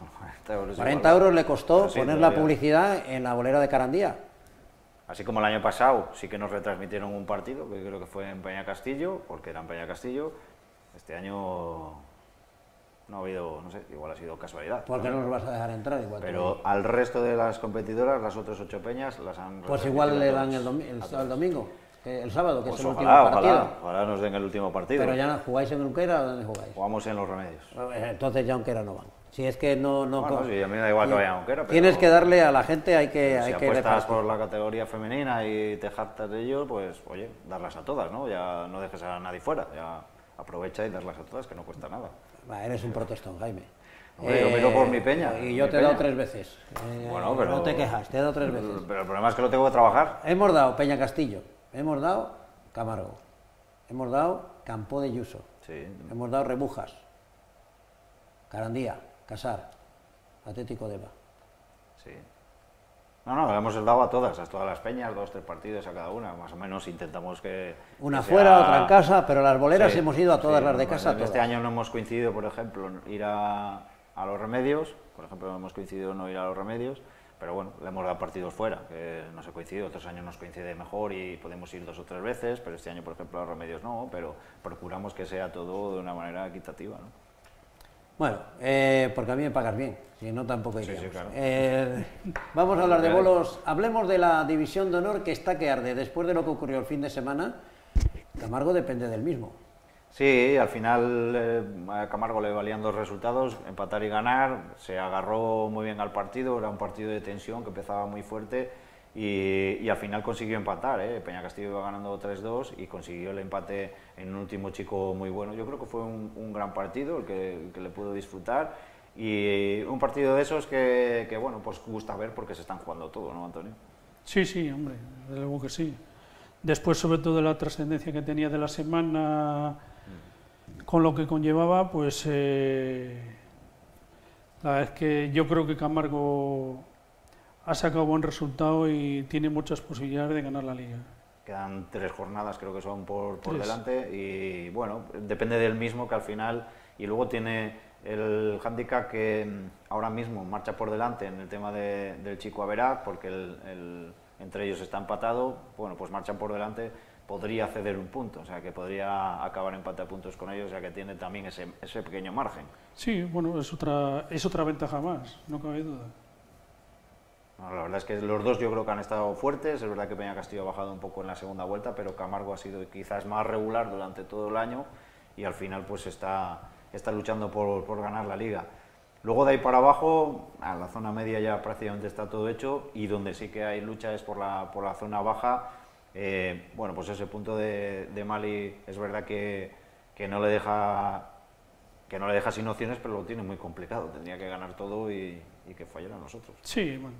H: 40
G: euros le costó
H: sí,
G: poner
H: todavía.
G: la publicidad en la bolera de Carandía.
H: Así como el año pasado sí que nos retransmitieron un partido, que creo que fue en Peña Castillo, porque era en Peña Castillo. Este año no ha habido, no sé, igual ha sido casualidad.
G: ¿Por qué no nos vas a dejar entrar? Igual
H: pero al resto de las competidoras, las otras 8 peñas, las han...
G: Pues igual le dan el domingo, el sábado, que
H: pues
G: es el
H: ojalá,
G: último partido.
H: Ojalá nos den el último partido.
G: Pero ya no jugáis en Unquera, ¿o dónde jugáis?
H: Jugamos en Los Remedios.
G: Entonces ya Unquera no van. Si es que no...
H: Bueno, sí, a mí me da igual que vayan a Unquera, pero...
G: Tienes que darle a la gente, hay
H: Si
G: que
H: apuestas
G: repartir.
H: por la categoría femenina y te jactas de ello, pues, oye, darlas a todas, ¿no? Ya no dejes a nadie fuera, ya aprovecha y darlas a todas, que no cuesta nada.
G: Va, eres un protestón, Jaime.
H: Hombre, yo miro por mi peña.
G: Y yo
H: mi
G: te he dado
H: peña.
G: 3 veces.
H: Bueno, pero...
G: No te quejas, te he dado 3 veces.
H: Pero el problema es que lo tengo que trabajar.
G: Hemos dado Peña Castillo, hemos dado Camargo, hemos dado Campo de Yuso,
H: Sí.
G: hemos dado Rebujas, Carandía, Casar, Atlético de Eva.
H: Sí. No, hemos dado a todas las peñas, 2, 3 partidos a cada una, más o menos intentamos que...
G: Una
H: que
G: fuera,
H: sea...
G: otra en casa, pero las boleras
H: Sí,
G: hemos ido a todas
H: sí,
G: las de casa.
H: Este
G: todas.
H: año no hemos coincidido, por ejemplo, en ir a Los Remedios, por ejemplo, no hemos coincidido en no ir a Los Remedios, pero bueno, le hemos dado partidos fuera, que no se ha coincidido, otros años nos coincide mejor y podemos ir 2 o 3 veces, pero este año, por ejemplo, a Los Remedios no, pero procuramos que sea todo de una manera equitativa, ¿no?
G: Bueno, porque a mí me pagas bien, si no tampoco iríamos.
H: Sí, claro.
G: Vamos a hablar de bolos, hablemos de la división de honor que está que arde. Después de lo que ocurrió el fin de semana, Camargo depende del mismo.
H: Sí, al final a Camargo le valían 2 resultados, empatar y ganar, se agarró muy bien al partido, era un partido de tensión que empezaba muy fuerte y al final consiguió empatar, Peña Castillo iba ganando 3-2 y consiguió el empate en un último chico muy bueno. Yo creo que fue un gran partido el que le pudo disfrutar y un partido de esos que bueno, pues gusta ver porque se están jugando todo, ¿no, Antonio?
I: Sí, hombre, desde luego que sí. Después, sobre todo, de la trascendencia que tenía de la semana, con lo que conllevaba, pues La verdad es que yo creo que Camargo ha sacado buen resultado y tiene muchas posibilidades de ganar la Liga.
H: Quedan 3 jornadas, creo que son por
I: 3.
H: delante, y bueno, depende del mismo que al final, y luego tiene el hándicap que ahora mismo marcha por delante en el tema del Chico Averat, porque entre ellos está empatado, bueno, pues marchan por delante, podría ceder un punto, o sea que podría acabar empate a puntos con ellos, o sea que tiene también ese pequeño margen.
I: Sí, bueno, es otra ventaja más, no cabe duda.
H: No, la verdad es que los dos yo creo que han estado fuertes, es verdad que Peña Castillo ha bajado un poco en la segunda vuelta, pero Camargo ha sido quizás más regular durante todo el año y al final pues está luchando por ganar la Liga. Luego de ahí para abajo, a la zona media ya prácticamente está todo hecho y donde sí que hay lucha es por la zona baja. Bueno, pues ese punto de Mali es verdad que no le deja sin opciones, pero lo tiene muy complicado, tendría que ganar todo y que fallara a nosotros.
I: Sí, bueno,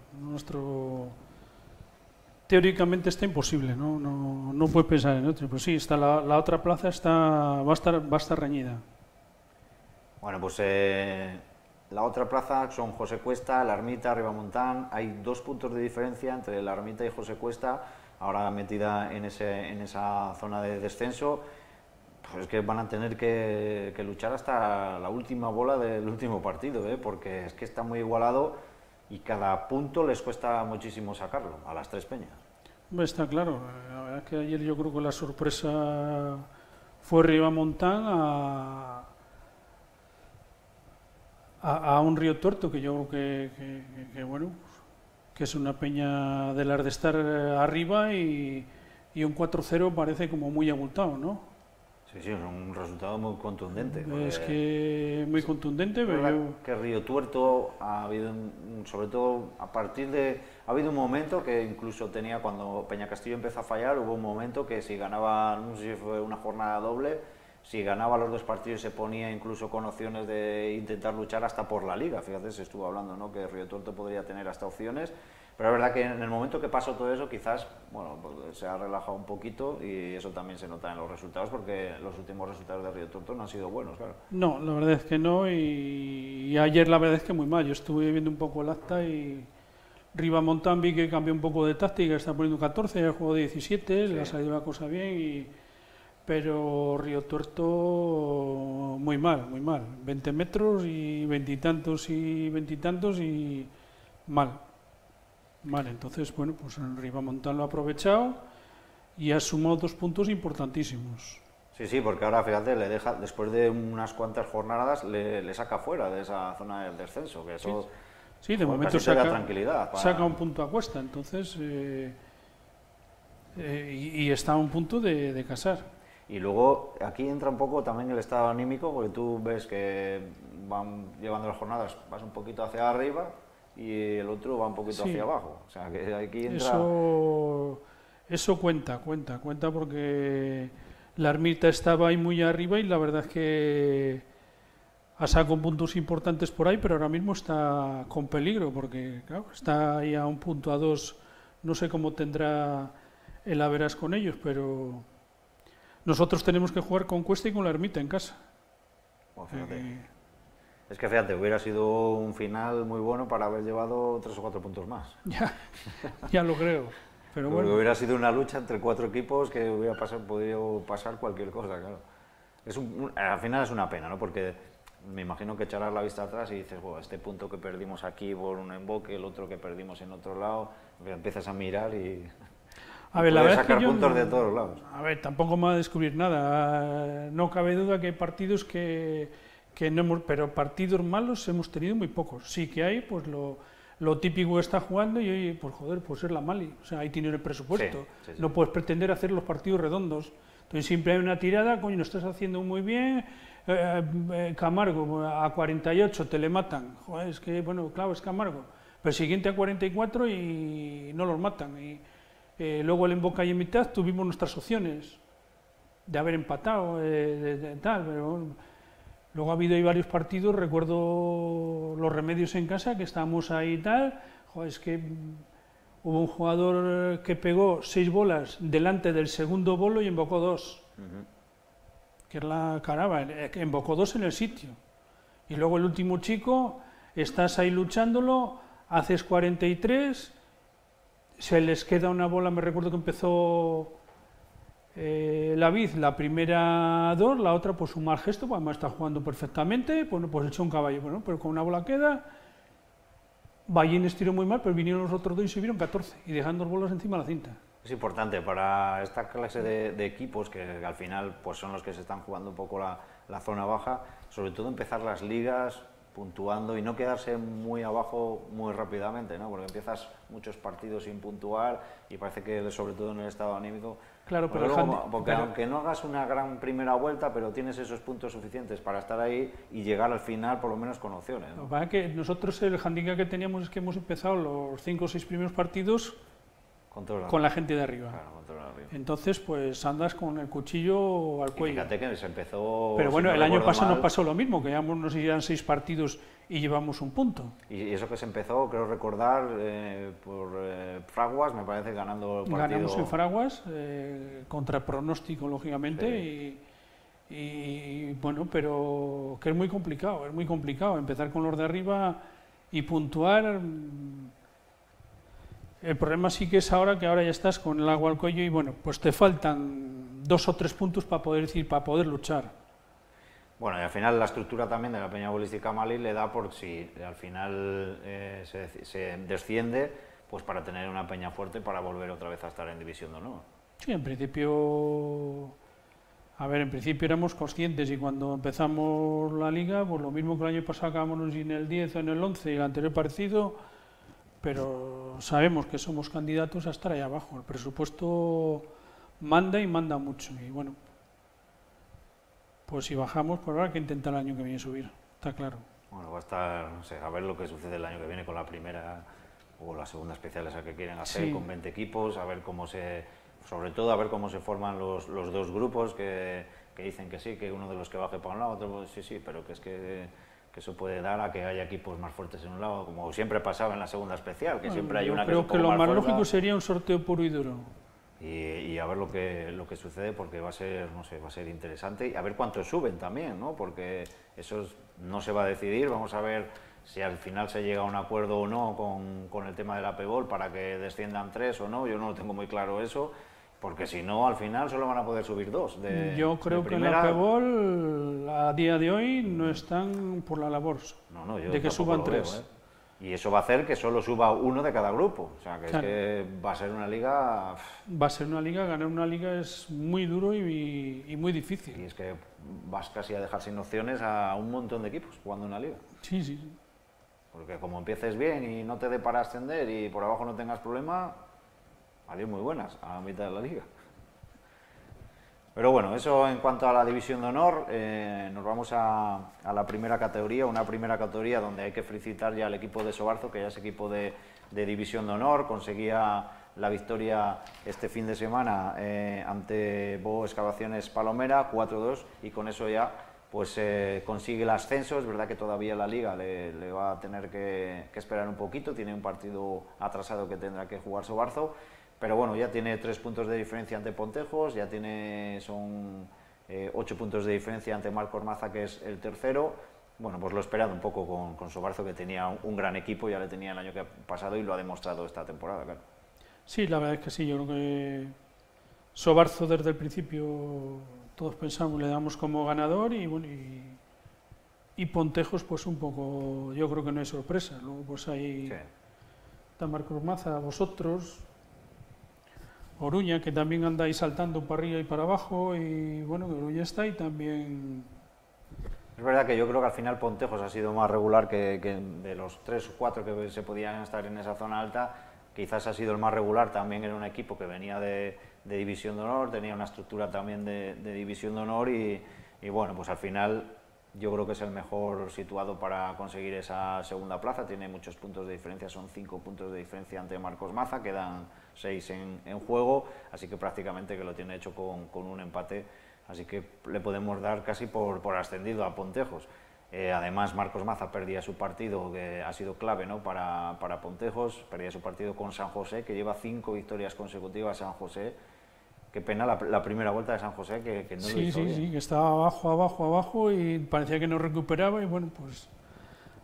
I: teóricamente está imposible, no puede pensar en otro, pero sí, está la otra plaza va a estar reñida.
H: Bueno, pues la otra plaza son José Cuesta, La Ermita, Ribamontán. Hay 2 puntos de diferencia entre La Ermita y José Cuesta, ahora metida en esa zona de descenso. Pues es que van a tener que luchar hasta la última bola del último partido, porque es que está muy igualado y cada punto les cuesta muchísimo sacarlo a las 3 peñas.
I: Está claro, la verdad es que ayer yo creo que la sorpresa fue Ribamontán a un Río Tuerto, que yo creo que bueno, que es una peña de las de estar arriba y un 4-0 parece como muy abultado, ¿no?
H: Sí, es un resultado muy contundente.
I: Es que muy contundente, pero
H: que Río Tuerto ha habido, sobre todo a partir de... Ha habido un momento que incluso tenía, cuando Peña Castillo empezó a fallar, hubo un momento que si ganaba, no sé si fue una jornada doble, si ganaba los 2 partidos se ponía incluso con opciones de intentar luchar hasta por la Liga. Fíjate, se estuvo hablando, ¿no?, que Río Tuerto podría tener hasta opciones. Pero es verdad que en el momento que pasó todo eso, quizás, bueno, pues se ha relajado un poquito y eso también se nota en los resultados, porque los últimos resultados de Río Tuerto no han sido buenos, claro.
I: No, la verdad es que no, y ayer la verdad es que muy mal. Yo estuve viendo un poco el acta y Ribamontán vi que cambió un poco de táctica, está poniendo 14, ya jugó 17, sí. Le ha salido la cosa bien, pero Río Tuerto muy mal, 20 metros y veintitantos y mal. Vale, entonces, bueno, pues el Ribamontán lo ha aprovechado y ha sumado 2 puntos importantísimos.
H: Sí, porque ahora, fíjate, le deja, después de unas cuantas jornadas, le saca fuera de esa zona del descenso, que eso...
I: Sí, de momento saca un punto a cuesta, entonces... y está a un punto de casar.
H: Y luego, aquí entra un poco también el estado anímico, porque tú ves que van llevando las jornadas, vas un poquito hacia arriba... y el otro va un poquito hacia abajo, o sea que aquí entra...
I: Eso cuenta porque La Ermita estaba ahí muy arriba y la verdad es que ha sacado puntos importantes por ahí, pero ahora mismo está con peligro porque claro, está ahí a 1 punto, a 2, no sé cómo tendrá el Averas con ellos, pero nosotros tenemos que jugar con Cuesta y con La Ermita en casa.
H: Es que fíjate, hubiera sido un final muy bueno para haber llevado 3 o 4 puntos más.
I: Ya lo creo. Pero bueno.
H: Hubiera sido una lucha entre 4 equipos que hubiera podido pasar cualquier cosa, claro. Al final es una pena, ¿no? Porque me imagino que echarás la vista atrás y dices, bueno, este punto que perdimos aquí por un emboque, el otro que perdimos en otro lado, empiezas a mirar y...
I: A ver, la verdad
H: sacar
I: es que
H: puntos de todos lados.
I: A ver, tampoco me va a descubrir nada. No cabe duda que hay partidos que no hemos, pero partidos malos hemos tenido muy pocos. Sí que hay, pues lo típico que está jugando y pues joder, pues es la Mali. O sea, ahí tiene el presupuesto. Sí. No puedes pretender hacer los partidos redondos. Entonces siempre hay una tirada, coño, lo estás haciendo muy bien. Camargo, a 48 te le matan. Joder, es que, bueno, claro, es Camargo. Pero el siguiente a 44 y no los matan. Y luego el Emboca y en mitad tuvimos nuestras opciones de haber empatado, tal, pero... Luego ha habido ahí varios partidos, recuerdo los Remedios en casa, que estábamos ahí y tal, joder, es que hubo un jugador que pegó 6 bolas delante del segundo bolo y embocó 2, que es la caraba, que embocó 2 en el sitio. Y luego el último chico estás ahí luchándolo, haces 43, se les queda una bola, me recuerdo que empezó la Viz, la primera 2, la otra pues un mal gesto, pues además está jugando perfectamente, bueno, pues echó un caballo, bueno, pero con una bola queda, Ballines tiró muy mal, pero vinieron los otros dos y se vieron 14, y dejando dos bolas encima de la cinta.
H: Es importante para esta clase de equipos, que al final pues son los que se están jugando un poco la zona baja, sobre todo empezar las ligas puntuando y no quedarse muy abajo muy rápidamente, ¿no? Porque empiezas muchos partidos sin puntuar y parece que sobre todo en el estado anímico,
I: claro, pero
H: luego, porque aunque no hagas una gran primera vuelta, pero tienes esos puntos suficientes para estar ahí y llegar al final por lo menos con opciones, ¿no?
I: Lo que pasa es que nosotros el handicap que teníamos es que hemos empezado los 5 o 6 primeros partidos con la gente de arriba.
H: Claro, con todo arriba.
I: Entonces, pues andas con el cuchillo al cuello.
H: Fíjate que se empezó...
I: Pero bueno,
H: si no
I: el año pasado
H: mal,
I: nos pasó lo mismo, que llevamos, nos irían 6 partidos y llevamos un punto.
H: Y eso que se empezó, creo recordar, por Fraguas, me parece, ganando el partido...
I: Ganamos en Fraguas, contra pronóstico, lógicamente, sí. y bueno, pero que es muy complicado, empezar con los de arriba y puntuar. El problema sí que es ahora que ahora ya estás con el agua al cuello y bueno, pues te faltan 2 o 3 puntos para poder decir, para poder luchar.
H: Bueno, y al final la estructura también de la Peña Bolística Malí le da por si al final se desciende, pues para tener una peña fuerte para volver otra vez a estar en División de Honor.
I: Sí, en principio, a ver, en principio éramos conscientes y cuando empezamos la liga, pues lo mismo que el año pasado acabamos en el 10 o en el 11 y el anterior parecido, pero sabemos que somos candidatos a estar ahí abajo. El presupuesto manda y manda mucho. Y bueno, pues si bajamos, pues habrá que intentar el año que viene subir, está claro.
H: Bueno, va a estar, no sé, a ver lo que sucede el año que viene con la primera o la segunda especial esa que quieren hacer, sí, con 20 equipos, a ver cómo sobre todo a ver cómo se forman los dos grupos que dicen que sí, que uno de los que baje para un lado, otro sí, pero que es que eso puede dar a que haya equipos más fuertes en un lado, como siempre pasaba en la segunda especial, que siempre hay una que es un poco
I: creo que lo más
H: fuerza.
I: Lógico sería un sorteo puro y duro.
H: Y a ver lo que sucede, porque va a ser, no sé, va a ser interesante, y a ver cuántos suben también, ¿no? Porque eso no se va a decidir, vamos a ver si al final se llega a un acuerdo o no con el tema de la PEBOL para que desciendan 3 o no, yo no lo tengo muy claro eso, porque si no, al final solo van a poder subir 2.
I: Yo creo que en la PEBOL, a día de hoy, no están por la labor de que suban 3.
H: Y eso va a hacer que solo suba uno de cada grupo. O sea, que claro, es que va a ser una liga...
I: Va a ser una liga, ganar una liga es muy duro y muy difícil.
H: Y es que vas casi a dejar sin opciones a un montón de equipos jugando una liga.
I: Sí.
H: Porque como empieces bien y no te dé para ascender y por abajo no tengas problema... Adiós, muy buenas, a la mitad de la liga. Pero bueno, eso en cuanto a la División de Honor, nos vamos a la primera categoría, una primera categoría donde hay que felicitar ya al equipo de Sobarzo, que ya es equipo de División de Honor, conseguía la victoria este fin de semana ante Bo Excavaciones Palomera, 4-2, y con eso ya pues consigue el ascenso. Es verdad que todavía la liga le va a tener que esperar un poquito, tiene un partido atrasado que tendrá que jugar Sobarzo. Pero bueno, ya tiene 3 puntos de diferencia ante Pontejos, son 8 puntos de diferencia ante Marcos Maza, que es el tercero. Bueno, pues lo esperado un poco con Sobarzo, que tenía un gran equipo, ya le tenía el año que pasado y lo ha demostrado esta temporada, claro.
I: Sí, la verdad es que sí, yo creo que Sobarzo desde el principio todos pensamos, le damos como ganador y bueno, y Pontejos pues un poco, yo creo que no hay sorpresa. Luego pues ahí sí, está Marcos Maza, vosotros... Oruña, que también anda ahí saltando para arriba y para abajo, y bueno, que Oruña está ahí también.
H: Es verdad que yo creo que al final Pontejos ha sido más regular que de los 3 o 4 que se podían estar en esa zona alta, quizás ha sido el más regular, también era un equipo que venía de División de Honor, tenía una estructura también de División de Honor y bueno, pues al final yo creo que es el mejor situado para conseguir esa segunda plaza, tiene muchos puntos de diferencia, son 5 puntos de diferencia ante Marcos Maza, quedan 6 en juego, así que prácticamente que lo tiene hecho con un empate, así que le podemos dar casi por ascendido a Pontejos. Además Marcos Maza perdía su partido, que ha sido clave, ¿no?, para Pontejos, perdía su partido con San José, que lleva 5 victorias consecutivas San José. Qué pena la primera vuelta de San José, que no lo hizo bien.
I: Sí, que estaba abajo y parecía que no recuperaba y bueno, pues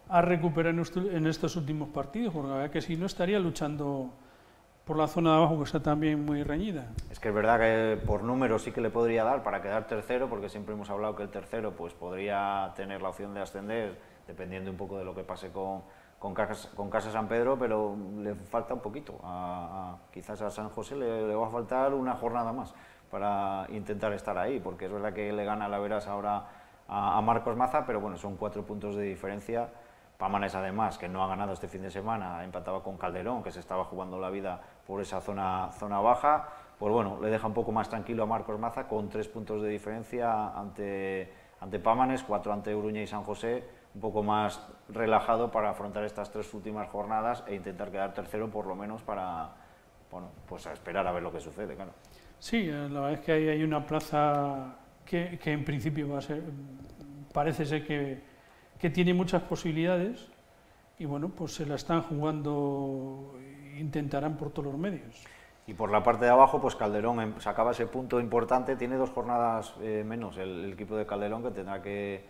I: a recuperar en estos últimos partidos, porque la verdad que si no estaría luchando por la zona de abajo, que está también muy reñida.
H: Es que es verdad que por números sí que le podría dar para quedar tercero, porque siempre hemos hablado que el tercero pues podría tener la opción de ascender, dependiendo un poco de lo que pase con Casa San Pedro, pero le falta un poquito. Quizás a San José le va a faltar una jornada más para intentar estar ahí, porque es verdad que le gana la Veras ahora a Marcos Maza, pero bueno, son 4 puntos de diferencia. Pámanes, además, que no ha ganado este fin de semana, empataba con Calderón, que se estaba jugando la vida por esa zona baja, pues bueno, le deja un poco más tranquilo a Marcos Maza, con 3 puntos de diferencia ante Pámanes, 4 ante Uruña y San José, un poco más relajado para afrontar estas 3 últimas jornadas e intentar quedar tercero, por lo menos, para, bueno, pues a esperar a ver lo que sucede, claro.
I: Sí, la verdad es que hay una plaza que en principio va a ser, parece ser que tiene muchas posibilidades y bueno, pues se la están jugando, intentarán por todos los medios.
H: Y por la parte de abajo, pues Calderón sacaba ese punto importante, tiene 2 jornadas menos el equipo de Calderón, que tendrá que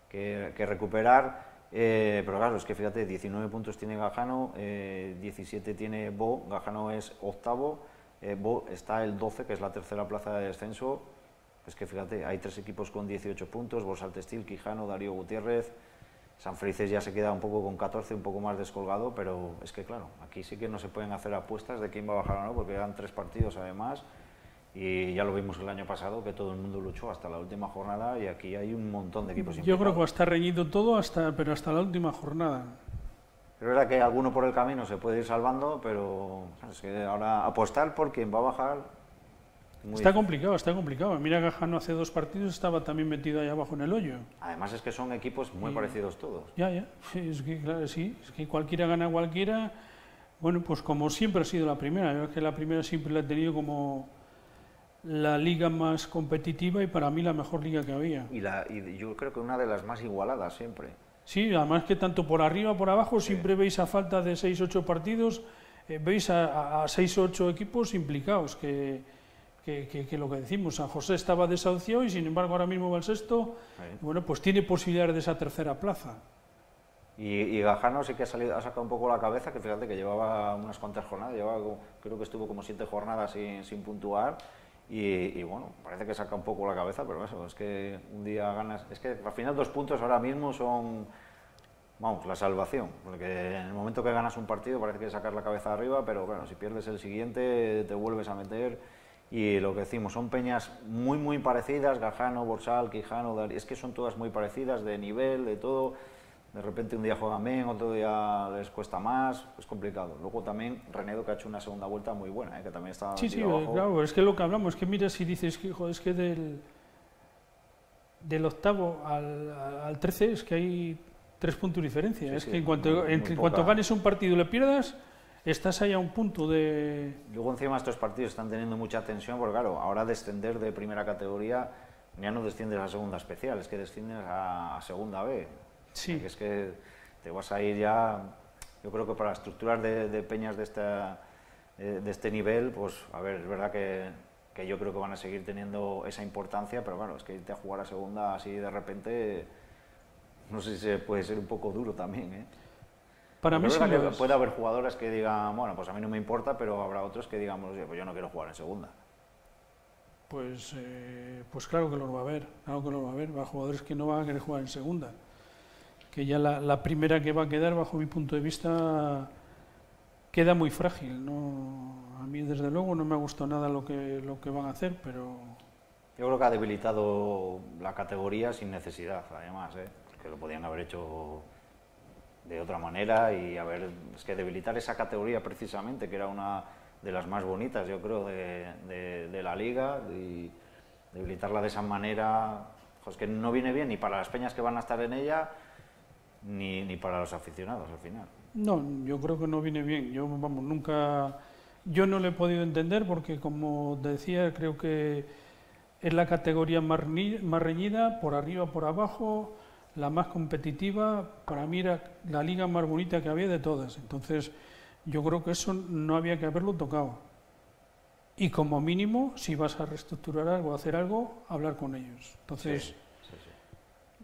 H: recuperar, pero claro, es que fíjate, 19 puntos tiene Gajano, 17 tiene Bo, Gajano es octavo, Bo está el 12, que es la tercera plaza de descenso. Es que fíjate, hay 3 equipos con 18 puntos, Borsal Textil, Quijano, Darío Gutiérrez. San Felices ya se queda un poco con 14, un poco más descolgado, pero es que claro, aquí sí que no se pueden hacer apuestas de quién va a bajar o no, porque quedan 3 partidos además, y ya lo vimos el año pasado, que todo el mundo luchó hasta la última jornada, y aquí hay un montón de equipos implicados.
I: Yo creo que va a estar reñido todo, pero hasta la última jornada.
H: Es verdad que alguno por el camino se puede ir salvando, pero es que ahora apostar por quién va a bajar...
I: Está complicado. Mira, Gajano hace 2 partidos estaba también metido ahí abajo en el hoyo.
H: Además es que son equipos muy parecidos todos.
I: Ya, es que claro, sí, es que cualquiera gana a cualquiera. Bueno, pues como siempre ha sido la primera, yo creo que la primera siempre la he tenido como la liga más competitiva y para mí la mejor liga que había.
H: Y yo creo que una de las más igualadas siempre.
I: Sí, además que tanto por arriba por abajo siempre veis a falta de 6 o 8 partidos, veis a 6 o 8 equipos implicados, que lo que decimos, San José estaba desahuciado y sin embargo ahora mismo va el sexto, bueno, pues tiene posibilidades de esa tercera plaza.
H: Y Gajano sí que ha sacado un poco la cabeza, que fíjate que llevaba unas cuantas jornadas, creo que estuvo como 7 jornadas sin puntuar, y bueno, parece que saca un poco la cabeza, pero eso, es que un día ganas, es que al final 2 puntos ahora mismo son, vamos, la salvación, porque en el momento que ganas un partido parece que sacas la cabeza arriba, pero bueno, si pierdes el siguiente te vuelves a meter. Y lo que decimos, son peñas muy parecidas, Gajano, Borsal, Quijano, es que son todas muy parecidas, de nivel, de todo. De repente un día juegan bien, otro día les cuesta más, es complicado. Luego también Renedo, que ha hecho una segunda vuelta muy buena, que también está...
I: Sí, claro, es que lo que hablamos, es que mira, si dices que, joder, es que del octavo al 13 es que hay 3 puntos de diferencia. Es que en cuanto ganes un partido y le pierdas, estás ahí a un punto de... Luego
H: encima estos partidos están teniendo mucha tensión, porque claro, ahora descender de primera categoría ya no desciendes a segunda especial, es que desciendes a segunda B.
I: Sí.
H: Es que te vas a ir ya, yo creo que para estructuras de peñas de este nivel, pues a ver, es verdad que yo creo que van a seguir teniendo esa importancia, pero claro, es que irte a jugar a segunda así de repente, no sé si puede ser un poco duro también, ¿eh?
I: Para mí sí
H: puede haber jugadores que digan, bueno, pues a mí no me importa, pero habrá otros que digan, pues yo no quiero jugar en segunda.
I: Pues claro que lo va a haber, va a jugadores que no van a querer jugar en segunda. Que ya la primera que va a quedar, bajo mi punto de vista, queda muy frágil. A mí, desde luego, no me ha gustado nada lo que van a hacer, pero...
H: Yo creo que ha debilitado la categoría sin necesidad, además, que lo podían haber hecho de otra manera y es que debilitar esa categoría precisamente, que era una de las más bonitas, yo creo, de la liga, y debilitarla de esa manera, pues que no viene bien ni para las peñas que van a estar en ella, ni para los aficionados al final.
I: No, yo creo que no viene bien. Yo no lo he podido entender porque, como decía, creo que es la categoría más reñida, por arriba, por abajo, la más competitiva. Para mí era la liga más bonita que había de todas. Entonces, yo creo que eso no había que haberlo tocado. Y como mínimo, si vas a reestructurar algo, a hacer algo, hablar con ellos. Entonces,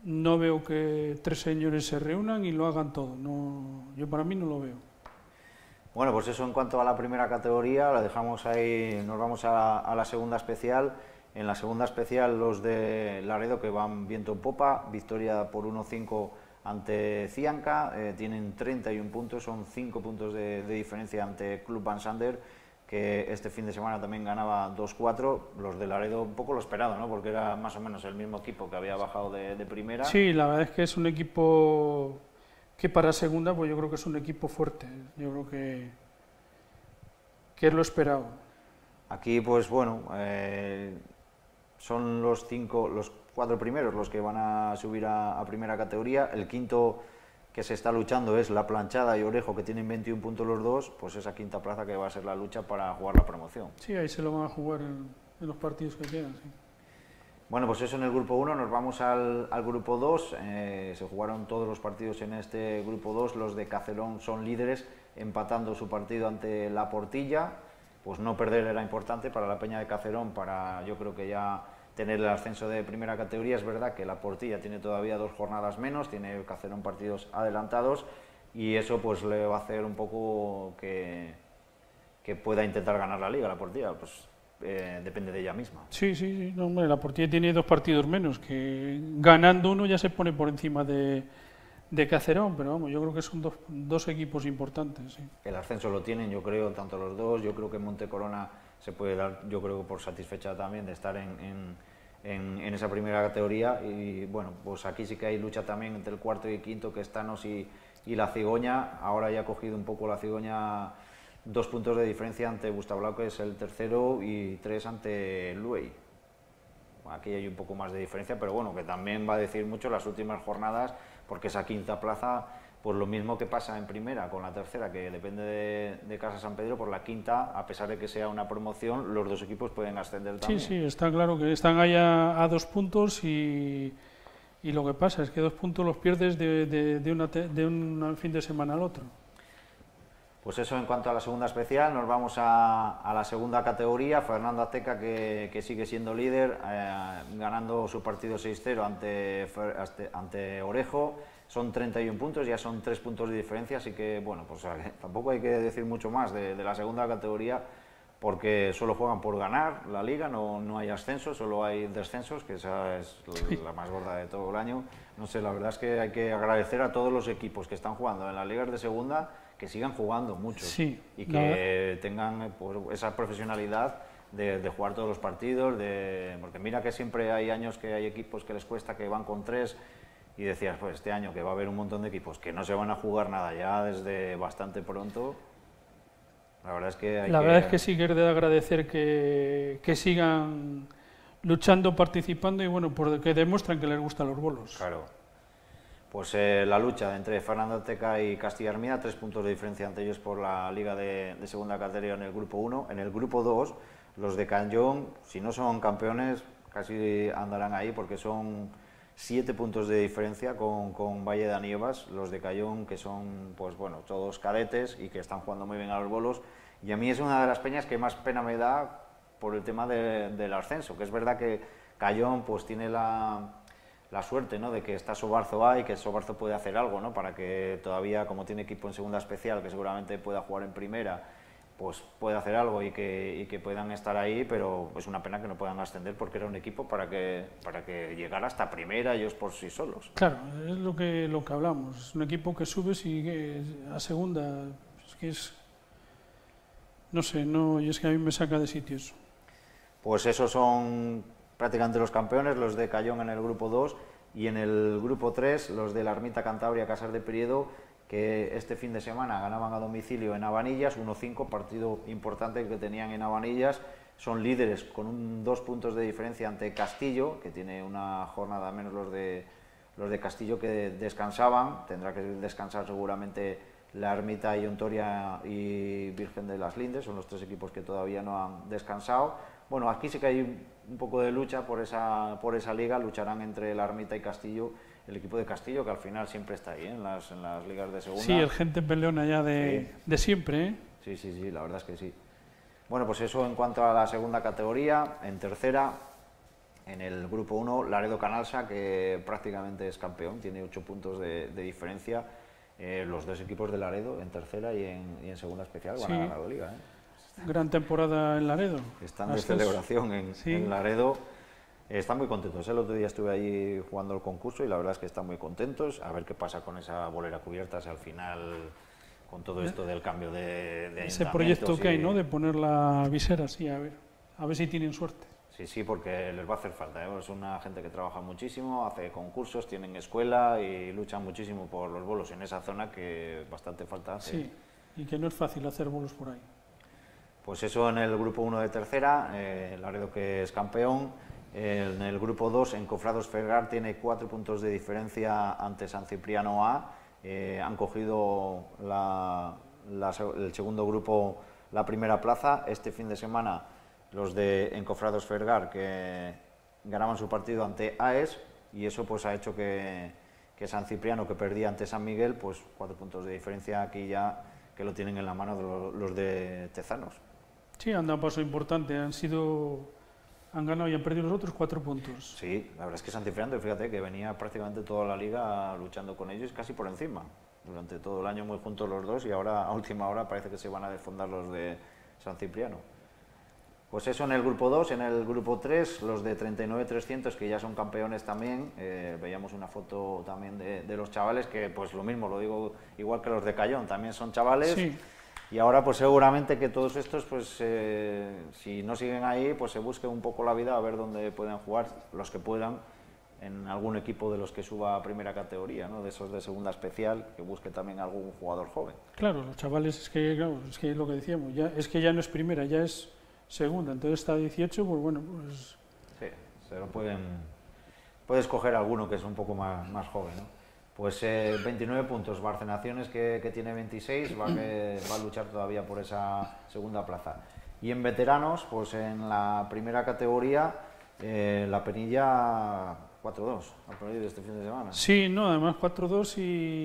I: no veo que 3 señores se reúnan y lo hagan todo. No, yo para mí no lo veo.
H: Bueno, pues eso en cuanto a la primera categoría, la dejamos ahí, nos vamos a la segunda especial. En la segunda especial los de Laredo, que van viento en popa, victoria por 1-5 ante Cianca, tienen 31 puntos, son 5 puntos de diferencia ante Club Van Sander, que este fin de semana también ganaba 2-4, los de Laredo un poco lo esperado, ¿no? Porque era más o menos el mismo equipo que había bajado de primera.
I: Sí, la verdad es que es un equipo que para segunda, pues yo creo que es un equipo fuerte, yo creo que es lo esperado.
H: Aquí, pues bueno, son los 4 primeros los que van a subir a primera categoría, el quinto que se está luchando es La Planchada y Orejo, que tienen 21 puntos los dos, pues esa quinta plaza que va a ser la lucha para jugar la promoción.
I: Sí, ahí se lo van a jugar en los partidos que quedan, sí.
H: Bueno, pues eso en el grupo 1, nos vamos al grupo 2, se jugaron todos los partidos en este grupo 2, los de Cacerón son líderes, empatando su partido ante La Portilla, pues no perder era importante para la Peña de Cacerón, para yo creo que ya tener el ascenso de primera categoría. Es verdad que La Portilla tiene todavía 2 jornadas menos, tiene Cacerón partidos adelantados y eso pues le va a hacer un poco que pueda intentar ganar la Liga, La Portilla, pues depende de ella misma.
I: Sí, no, hombre, La Portilla tiene 2 partidos menos, que ganando uno ya se pone por encima de Cacerón, pero vamos, yo creo que son dos equipos importantes. Sí.
H: El ascenso lo tienen, yo creo, tanto los dos. Yo creo que Montecorona se puede dar, yo creo, por satisfecha también de estar en esa primera categoría. Y bueno, pues aquí sí que hay lucha también entre el cuarto y el quinto, que es Thanos y la Cigoña. Ahora ya ha cogido un poco la Cigoña 2 puntos de diferencia ante Bustablau, que es el tercero, y 3 ante Luey. Aquí hay un poco más de diferencia, pero bueno, que también va a decir mucho las últimas jornadas, porque esa quinta plaza, pues lo mismo que pasa en primera con la tercera, que depende de Casa San Pedro, por la quinta, a pesar de que sea una promoción, los dos equipos pueden ascender también.
I: Sí, está claro que están ahí a 2 puntos y lo que pasa es que 2 puntos los pierdes de un fin de semana al otro.
H: Pues eso en cuanto a la segunda especial. Nos vamos a la segunda categoría. Fernando Ateca, que sigue siendo líder, ganando su partido 6-0 ante Orejo. Son 31 puntos, ya son 3 puntos de diferencia, así que bueno, pues tampoco hay que decir mucho más de la segunda categoría, porque solo juegan por ganar la liga, no hay ascenso, solo hay descensos, que esa es la más gorda de todo el año. No sé, la verdad es que hay que agradecer a todos los equipos que están jugando en las ligas de segunda, que sigan jugando mucho,
I: sí,
H: y que tengan pues, esa profesionalidad de jugar todos los partidos, porque mira que siempre hay años que hay equipos que les cuesta, que van con 3, y decías, pues este año que va a haber un montón de equipos que no se van a jugar nada ya desde bastante pronto. La verdad es que
I: sí, que es de agradecer que sigan luchando, participando y bueno, porque demuestran que les gustan los bolos.
H: Claro. Pues la lucha entre Fernando Ateca y Castilla Armida, 3 puntos de diferencia ante ellos por la Liga de segunda categoría en el grupo 1. En el grupo 2, los de Cañón, si no son campeones, casi andarán ahí, porque son 7 puntos de diferencia con Valle de Anievas, los de Cañón, que son pues bueno, todos cadetes y que están jugando muy bien a los bolos. Y a mí es una de las peñas que más pena me da por el tema del ascenso, que es verdad que Cañón pues tiene la suerte, ¿no?, de que está Sobarzo ahí, que Sobarzo puede hacer algo, ¿no?, para que todavía, como tiene equipo en segunda especial, que seguramente pueda jugar en primera, pues puede hacer algo y que puedan estar ahí, pero es una pena que no puedan ascender, porque era un equipo para que llegara hasta primera ellos por sí solos.
I: Claro, es lo que hablamos, es un equipo que sube a segunda, es que es, no sé, y es que a mí me saca de sitios.
H: Pues esos son prácticamente los campeones, los de Cayón en el grupo 2, y en el grupo 3 los de la Ermita Cantabria Casar de Priedo, que este fin de semana ganaban a domicilio en Habanillas, 1-5, partido importante que tenían en Habanillas. Son líderes con 2 puntos de diferencia ante Castillo, que tiene una jornada menos los de Castillo, que descansaban. Tendrá que descansar seguramente la Ermita y Ontoria y Virgen de las Lindes, son los 3 equipos que todavía no han descansado. Bueno, aquí sí que hay un poco de lucha por esa liga, lucharán entre la Ermita y Castillo, el equipo de Castillo, que al final siempre está ahí, en las ligas de segunda.
I: Sí, el gente peleona ya de siempre, ¿eh?
H: Sí, la verdad es que sí. Bueno, pues eso en cuanto a la segunda categoría. En tercera En el grupo 1, Laredo Canalsa, que prácticamente es campeón, tiene 8 puntos de diferencia. Los dos equipos de Laredo, en tercera y en segunda especial, van a ganar la liga.
I: Gran temporada en Laredo.
H: Están de celebración en Laredo. Están muy contentos. El otro día estuve allí jugando el concurso y la verdad es que están muy contentos. A ver qué pasa con esa bolera cubierta, si al final, con todo esto del cambio de
I: ese proyecto que hay, ¿no? De poner la visera, sí, a ver si tienen suerte.
H: Sí, porque les va a hacer falta. Es una gente que trabaja muchísimo, hace concursos, tienen escuela y luchan muchísimo por los bolos en esa zona que bastante falta hace.
I: Sí, y que no es fácil hacer bolos por ahí.
H: Pues eso en el grupo 1 de tercera, Laredo que es campeón. En el grupo 2, Encofrados Fergar tiene 4 puntos de diferencia ante San Cipriano A. Han cogido el segundo grupo la primera plaza. Este fin de semana los de Encofrados Fergar que ganaban su partido ante AES y eso pues ha hecho que San Cipriano, que perdía ante San Miguel, pues 4 puntos de diferencia aquí ya que lo tienen en la mano los de Tezanos.
I: Sí, han dado un paso importante, han ganado y han perdido los otros 4 puntos.
H: Sí, la verdad es que San Cipriano, fíjate que venía prácticamente toda la liga luchando con ellos, casi por encima, durante todo el año muy juntos los dos y ahora a última hora parece que se van a desfondar los de San Cipriano. Pues eso en el grupo 2, en el grupo 3, los de 39-300 que ya son campeones también, veíamos una foto también de los chavales que pues lo mismo, lo digo igual que los de Cayón, también son chavales.
I: Sí.
H: Y ahora pues seguramente que todos estos pues si no siguen ahí pues se busque un poco la vida a ver dónde pueden jugar los que puedan en algún equipo de los que suba a primera categoría, ¿no? De esos de segunda especial, que busque también algún jugador joven.
I: Claro, los chavales es que lo que decíamos, es que ya no es primera, ya es segunda, entonces está 18, pues bueno, pues...
H: Sí, se lo puede escoger alguno que es un poco más joven, ¿no? Pues 29 puntos, Barcenaciones que tiene 26, va a luchar todavía por esa segunda plaza. Y en veteranos, pues en la primera categoría, la Penilla 4-2, ha perdido este fin de semana.
I: Sí, no, además 4-2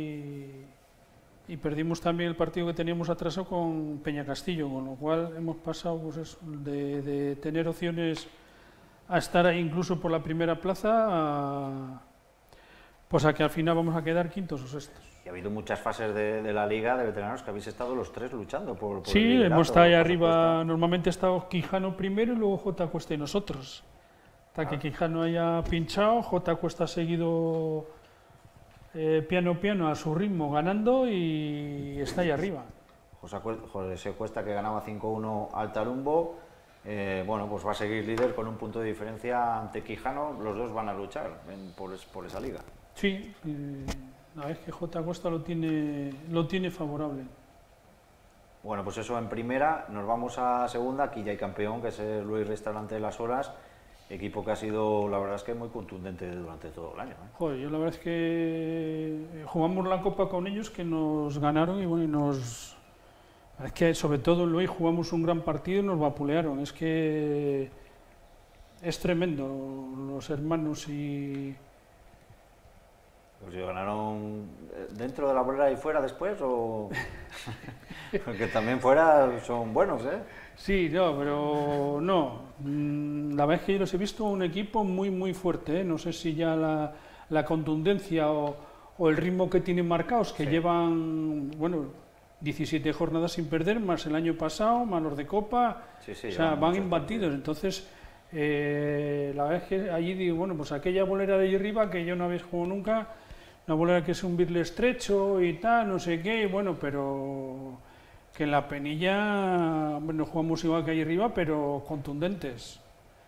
I: y perdimos también el partido que teníamos atrasado con Peñacastillo, con lo cual hemos pasado pues eso, de tener opciones a estar ahí incluso por la primera plaza pues a que al final vamos a quedar quintos o sextos.
H: Y ha habido muchas fases de la liga de veteranos que habéis estado los tres luchando por
I: sí,
H: el liderato,
I: hemos estado ahí arriba, normalmente ha estado Quijano primero y luego J. Cuesta y nosotros. Hasta que Quijano haya pinchado, J. Cuesta ha seguido piano a su ritmo ganando y está ahí arriba.
H: José Cuesta que ganaba 5-1 al Tarumbo, bueno, pues va a seguir líder con un punto de diferencia ante Quijano, los dos van a luchar por esa liga.
I: Sí, la vez que J. Cuesta lo tiene favorable.
H: Bueno, pues eso en primera, nos vamos a segunda, aquí ya hay campeón, que es el Luis Restaurante de las Olas, equipo que ha sido, la verdad es que muy contundente durante todo el año.
I: Joder, yo la verdad es que jugamos la Copa con ellos, que nos ganaron y bueno, es que sobre todo en Luis jugamos un gran partido y nos vapulearon, es que es tremendo, los hermanos y...
H: Pues si ganaron dentro de la bolera y fuera después, o... Porque también fuera son buenos, ¿eh?
I: Sí, no, pero no. La verdad es que yo los he visto un equipo muy fuerte, ¿eh? No sé si ya la contundencia o el ritmo que tienen marcados, que sí. Llevan, bueno, 17 jornadas sin perder, más el año pasado, más los de Copa,
H: sí,
I: o sea, van imbatidos. Entonces, la verdad es que allí digo, bueno, pues aquella bolera de allí arriba, que yo no habéis jugado nunca, una bolera que es un birle estrecho y tal, no sé qué, bueno, pero... que en la Penilla, bueno, jugamos igual que ahí arriba, pero contundentes.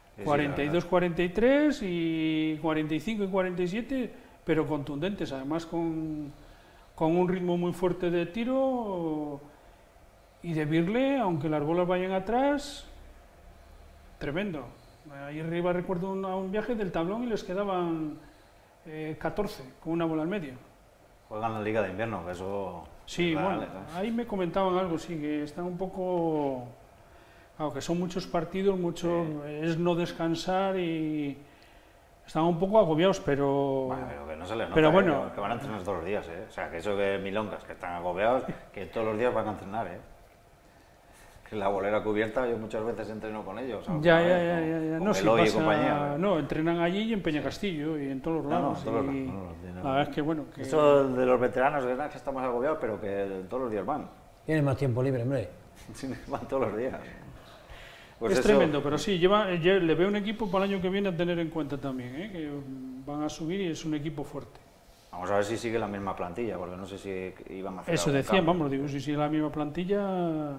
I: 42-43 y 45 y 47, pero contundentes, además con un ritmo muy fuerte de tiro y de birle, aunque las bolas vayan atrás, tremendo. Ahí arriba recuerdo un viaje del tablón y les quedaban 14 con una bola al medio.
H: Juegan la Liga de Invierno, que eso...
I: Sí, bueno, ahí me comentaban algo, sí, que están un poco... Claro, que son muchos partidos, es no descansar y... Están un poco agobiados, pero...
H: Bueno, pero que no se les nota,
I: pero bueno,
H: que van a entrenar todos los días, ¿eh? O sea, que eso que milongas, que están agobiados, que todos los días van a entrenar, ¿eh? la bolera cubierta, yo muchas veces entreno con ellos.
I: Ya, no, si
H: Eloy y
I: pasa,
H: compañía.
I: no, entrenan allí y en Peñacastillo y en todos los lados. La verdad es que bueno. Que...
H: Eso de los veteranos, es que estamos agobiados, pero que todos los días van.
G: Tienen más tiempo libre, hombre.
H: Sí, van todos los días. Pues
I: es
H: eso...
I: tremendo, pero sí, le veo un equipo para el año que viene a tener en cuenta también, que van a subir y es un equipo fuerte.
H: Vamos a ver si sigue la misma plantilla, porque no sé si iban a hacer.
I: Eso decían, vamos, digo, si sigue la misma plantilla.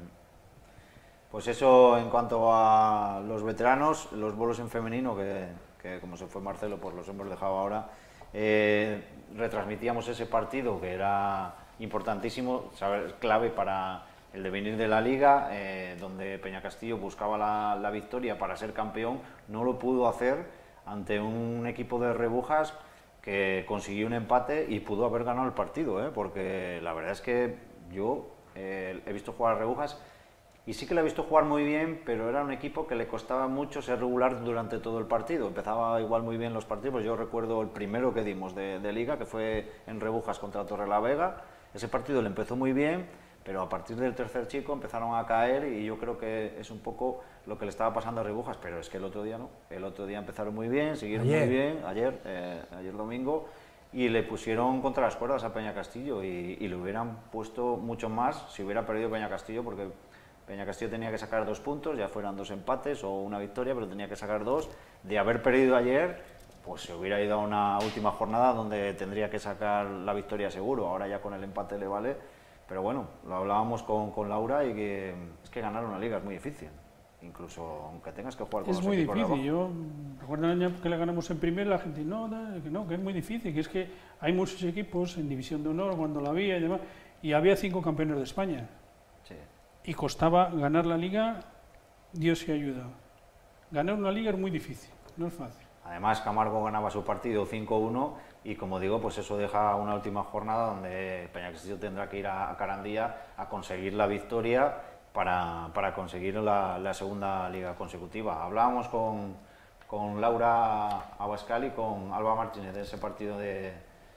H: Pues eso en cuanto a los veteranos, los bolos en femenino, que como se fue Marcelo, pues los hemos dejado ahora. Retransmitíamos ese partido que era importantísimo, clave para el devenir de la liga, donde Peñacastillo buscaba la victoria para ser campeón, no lo pudo hacer ante un equipo de Rebujas que consiguió un empate y pudo haber ganado el partido, porque la verdad es que yo he visto jugar a Rebujas y sí que le he visto jugar muy bien, pero era un equipo que le costaba mucho ser regular durante todo el partido. Empezaba igual muy bien los partidos. Yo recuerdo el primero que dimos de liga, que fue en Rebujas contra Torrelavega. Ese partido le empezó muy bien, pero a partir del tercer chico empezaron a caer y yo creo que es un poco lo que le estaba pasando a Rebujas, pero es que el otro día no. El otro día empezaron muy bien, siguieron muy bien, ayer domingo, y le pusieron contra las cuerdas a Peñacastillo y le hubieran puesto mucho más si hubiera perdido Peñacastillo, porque Peñacastillo tenía que sacar 2 puntos, ya fueran 2 empates o una victoria, pero tenía que sacar 2. De haber perdido ayer, pues se hubiera ido a una última jornada donde tendría que sacar la victoria seguro. Ahora ya con el empate le vale, pero bueno, lo hablábamos con Laura y que es que ganar una liga es muy difícil, incluso aunque tengas que jugar con los equipos de abajo. Es muy difícil.
I: Yo recuerdo el año que le ganamos en primera, la gente que es muy difícil, que es que hay muchos equipos en División de Honor, cuando la había y demás, y había 5 campeones de España.
H: Sí.
I: Y costaba ganar la liga, Dios se ayuda. Ganar una liga es muy difícil, no es fácil.
H: Además, Camargo ganaba su partido 5-1 y, como digo, pues eso deja una última jornada donde Peñacastillo tendrá que ir a Carandía a conseguir la victoria para conseguir la segunda liga consecutiva. Hablábamos con Laura Abascal y con Alba Martínez de ese partido de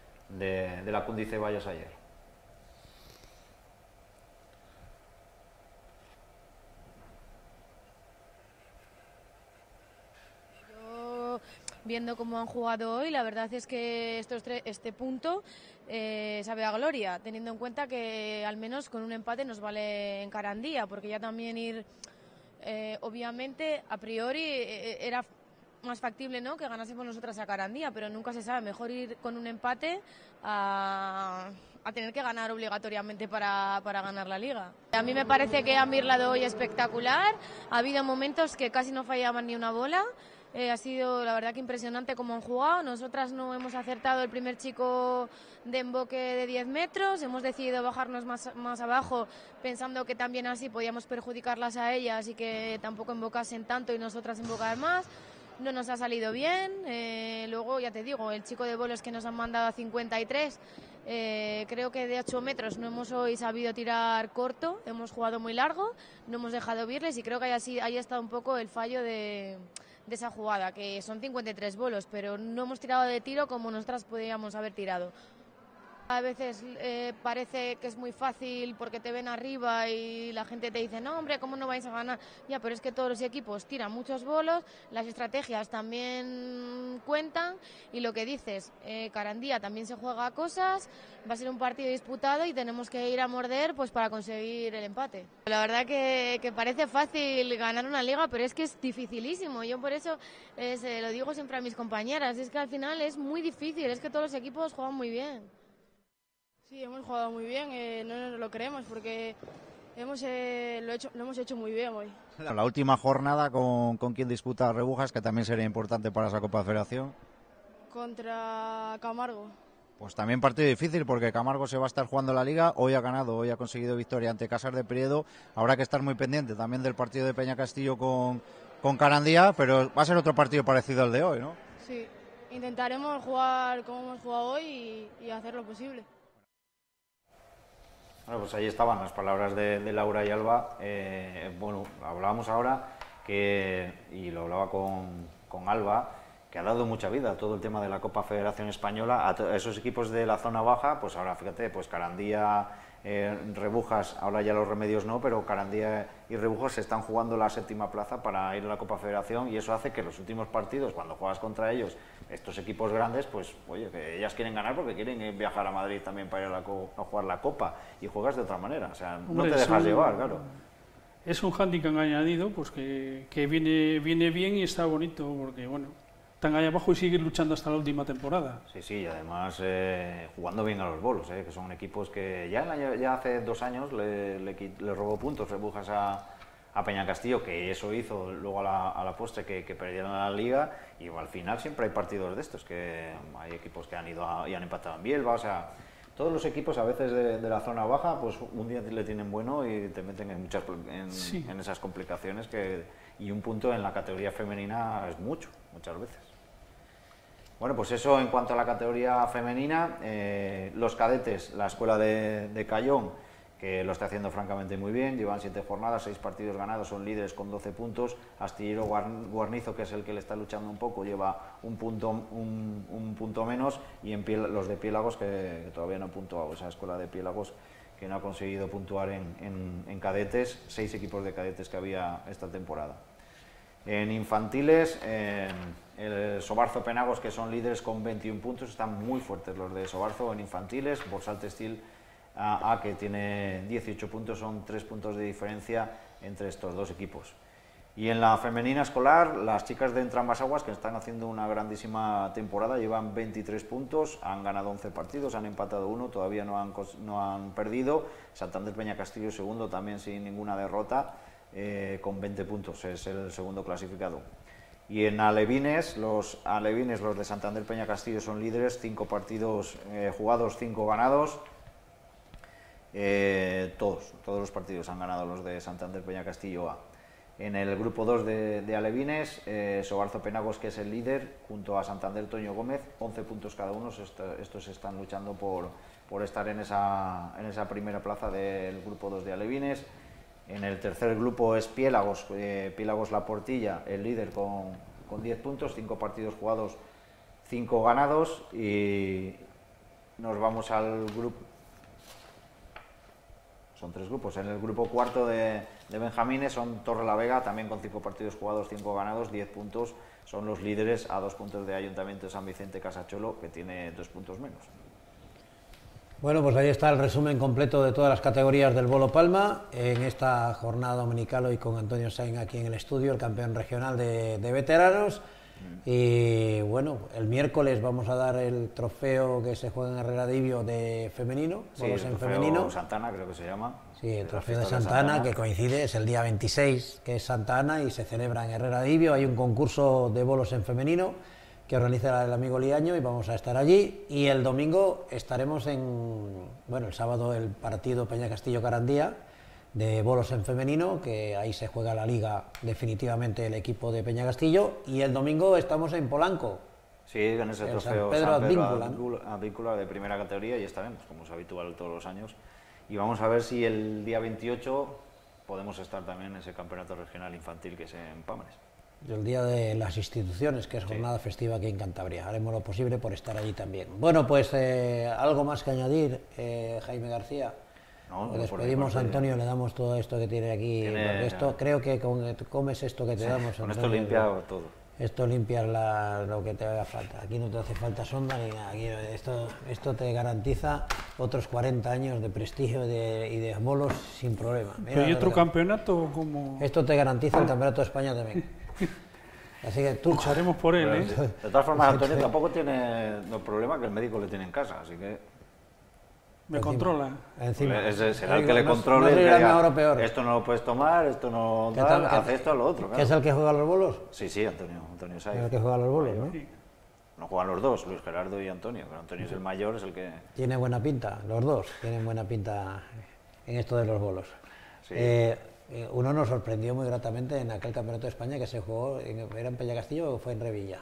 H: la Cúndice Valles ayer.
J: Viendo cómo han jugado hoy, la verdad es que este punto sabe a gloria, teniendo en cuenta que al menos con un empate nos vale en Carandía, porque ya también ir, obviamente, a priori era más factible, ¿no?, que ganásemos nosotras a Carandía, pero nunca se sabe, mejor ir con un empate a tener que ganar obligatoriamente para ganar la liga. A mí me parece que han virlado hoy espectacular, ha habido momentos que casi no fallaban ni una bola. Ha sido la verdad que impresionante cómo han jugado. Nosotras no hemos acertado el primer chico de emboque de 10 metros, hemos decidido bajarnos más abajo pensando que también así podíamos perjudicarlas a ellas y que tampoco embocasen tanto y nosotras embocar más. No nos ha salido bien. Luego, ya te digo, el chico de bolos que nos han mandado a 53, creo que de 8 metros no hemos hoy sabido tirar corto, hemos jugado muy largo, no hemos dejado virles y creo que ahí está un poco el fallo de esa jugada, que son 53 bolos, pero no hemos tirado de tiro como nosotras podríamos haber tirado. A veces parece que es muy fácil porque te ven arriba y la gente te dice, no, hombre, ¿cómo no vais a ganar? Ya, pero es que todos los equipos tiran muchos bolos, las estrategias también cuentan y lo que dices, Carandía también se juega a cosas, va a ser un partido disputado y tenemos que ir a morder pues para conseguir el empate. La verdad que parece fácil ganar una liga, pero es que es dificilísimo. Yo por eso lo digo siempre a mis compañeras, es que al final es muy difícil, es que todos los equipos juegan muy bien.
K: Sí, hemos jugado muy bien, no nos lo creemos porque lo hemos hecho muy bien hoy.
H: La última jornada con quien disputa Rebujas, que también sería importante para esa Copa de Federación.
K: Contra Camargo.
H: Pues también partido difícil porque Camargo se va a estar jugando la liga, hoy ha ganado, hoy ha conseguido victoria ante Casas de Priedo, habrá que estar muy pendiente también del partido de Peñacastillo con Carandía, pero va a ser otro partido parecido al de hoy, ¿no?
K: Sí, intentaremos jugar como hemos jugado hoy y hacer lo posible.
H: Bueno, pues ahí estaban las palabras de Laura y Alba. Bueno, hablábamos ahora y lo hablaba con Alba, que ha dado mucha vida a todo el tema de la Copa Federación Española, a esos equipos de la zona baja. Pues ahora fíjate, pues Carandía Rebujas, ahora ya los Remedios no, pero Carandía y Rebujas se están jugando la 7ª plaza para ir a la Copa Federación, y eso hace que los últimos partidos, cuando juegas contra ellos, estos equipos grandes, pues oye, que ellas quieren ganar porque quieren viajar a Madrid también para ir a jugar la Copa, y juegas de otra manera, o sea, no te dejas llevar, claro.
I: Es un hándicap añadido, pues que viene bien y está bonito, porque bueno, están ahí abajo y siguen luchando hasta la última temporada.
H: Sí, sí, y además jugando bien a los bolos, que son equipos que ya hace 2 años le robó puntos Rebujas a Peñacastillo, que eso hizo luego a la postre que perdieron la Liga, y al final siempre hay partidos de estos, que hay equipos que han ido y han empatado en Bielba, o sea, todos los equipos a veces de la zona baja, pues un día le tienen bueno y te meten en esas complicaciones, y un punto en la categoría femenina es muchas veces. Bueno, pues eso en cuanto a la categoría femenina. Los cadetes, la escuela de Cayón, que lo está haciendo francamente muy bien, llevan 7 jornadas, 6 partidos ganados, son líderes con 12 puntos, Astillero Guarnizo, que es el que le está luchando un poco, lleva un punto menos, y los de Piélagos, que todavía no han puntuado, esa escuela de Piélagos que no ha conseguido puntuar en cadetes, 6 equipos de cadetes que había esta temporada. En infantiles, el Sobarzo Penagos, que son líderes con 21 puntos, están muy fuertes los de Sobarzo en infantiles. Borsal Textil A, que tiene 18 puntos, son 3 puntos de diferencia entre estos dos equipos. Y en la femenina escolar, las chicas de Entrambas-Aguas, que están haciendo una grandísima temporada, llevan 23 puntos, han ganado 11 partidos, han empatado 1, todavía no han perdido. Santander Peñacastillo segundo, también sin ninguna derrota, con 20 puntos, es el segundo clasificado. Y en alevines, los de Santander Peñacastillo son líderes, 5 partidos jugados, 5 ganados. Todos los partidos han ganado los de Santander Peñacastillo A. En el grupo 2 de alevines, Sobarzo Penagos, que es el líder, junto a Santander Toño Gómez, 11 puntos cada uno. Estos están luchando por estar en esa primera plaza del grupo 2 de alevines. En el tercer grupo es Piélagos, Piélagos La Portilla, el líder con 10 puntos, 5 partidos jugados, 5 ganados, y nos vamos al grupo. Son 3 grupos. En el grupo cuarto de Benjamines son Torrelavega, también con 5 partidos jugados, 5 ganados, 10 puntos. Son los líderes, a 2 puntos de Ayuntamiento de San Vicente Casacholo, que tiene 2 puntos menos.
G: Bueno, pues ahí está el resumen completo de todas las categorías del Bolo Palma en esta jornada dominical, hoy con Antonio Sainz aquí en el estudio, el campeón regional de veteranos. Y bueno, el miércoles vamos a dar el trofeo que se juega en Herrera Divio de femenino,
H: sí, bolos en femenino. Santana creo que se llama.
G: Sí, el trofeo de Santa Ana, que coincide, es el día 26, que es Santa Ana, y se celebra en Herrera Divio. Hay un concurso de bolos en femenino que organiza el amigo Liaño, y vamos a estar allí. Y el domingo estaremos el sábado el partido Peñacastillo-Carandía de bolos en femenino, que ahí se juega la liga definitivamente el equipo de Peñacastillo, y el domingo estamos en Polanco.
H: Sí, con ese trofeo
G: San Pedro
H: Advíncula de primera categoría, y estaremos, como es habitual todos los años, y vamos a ver si el día 28 podemos estar también en ese campeonato regional infantil que es en Pámanes.
G: El día de las instituciones, que es jornada festiva aquí en Cantabria. Haremos lo posible por estar allí también. Bueno, pues algo más que añadir, Jaime García.
H: No,
G: despedimos a Antonio, le damos todo esto que tiene aquí. Creo que comes esto que te damos.
H: Con
G: Antonio,
H: esto limpia todo.
G: Esto limpia lo que te haga falta. Aquí no te hace falta sonda ni nada. Aquí esto te garantiza otros 40 años de prestigio y de bolos sin problema.
I: Mira, ¿pero y otro campeonato como...?
G: Esto te garantiza el Campeonato de España también. Así que tú
I: lucharemos por él,
H: De todas formas, Antonio tampoco tiene el problema que el médico le tiene en casa, así que...
I: Me controla.
G: Encima.
H: Será el que le controle.
G: No mejor o peor.
H: Esto no lo puedes tomar, esto no tal, hace esto, lo otro.
G: ¿Qué es el que juega los bolos?
H: Sí, Antonio Saiz.
G: Es el que juega los bolos, ¿no?
H: Sí. No juegan los dos, Luis Gerardo y Antonio, pero Antonio es el mayor, es el que...
G: Tiene buena pinta, los dos tienen buena pinta en esto de los bolos.
H: Sí.
G: Uno nos sorprendió muy gratamente en aquel Campeonato de España que se jugó, ¿era en Peñacastillo o fue en Revilla?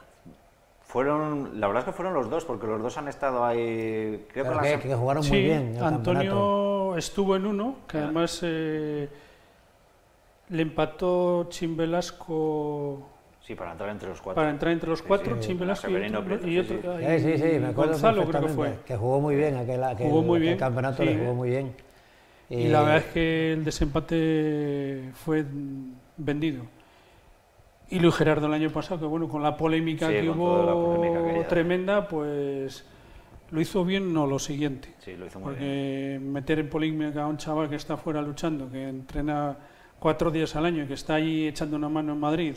H: La verdad es que fueron los dos, porque los dos han estado ahí...
G: Creo que jugaron muy bien.
I: Antonio estuvo en uno, que además le empató Chimbelasco...
H: Sí, para entrar entre los 4.
I: Para entrar entre los 4, sí, Chimbelasco y otro.
G: Sí, me acuerdo
I: Gonzalo, creo que
G: fue. Que jugó muy bien aquel campeonato, le jugó muy bien.
I: Y la verdad es que el desempate fue vendido. Y Luis Gerardo el año pasado, que bueno, con la polémica que hubo tremenda, pues lo hizo bien, no lo siguiente.
H: Sí, lo hizo muy
I: porque bien. Meter en polémica a un chaval que está fuera luchando, que entrena 4 días al año, que está ahí echando una mano en Madrid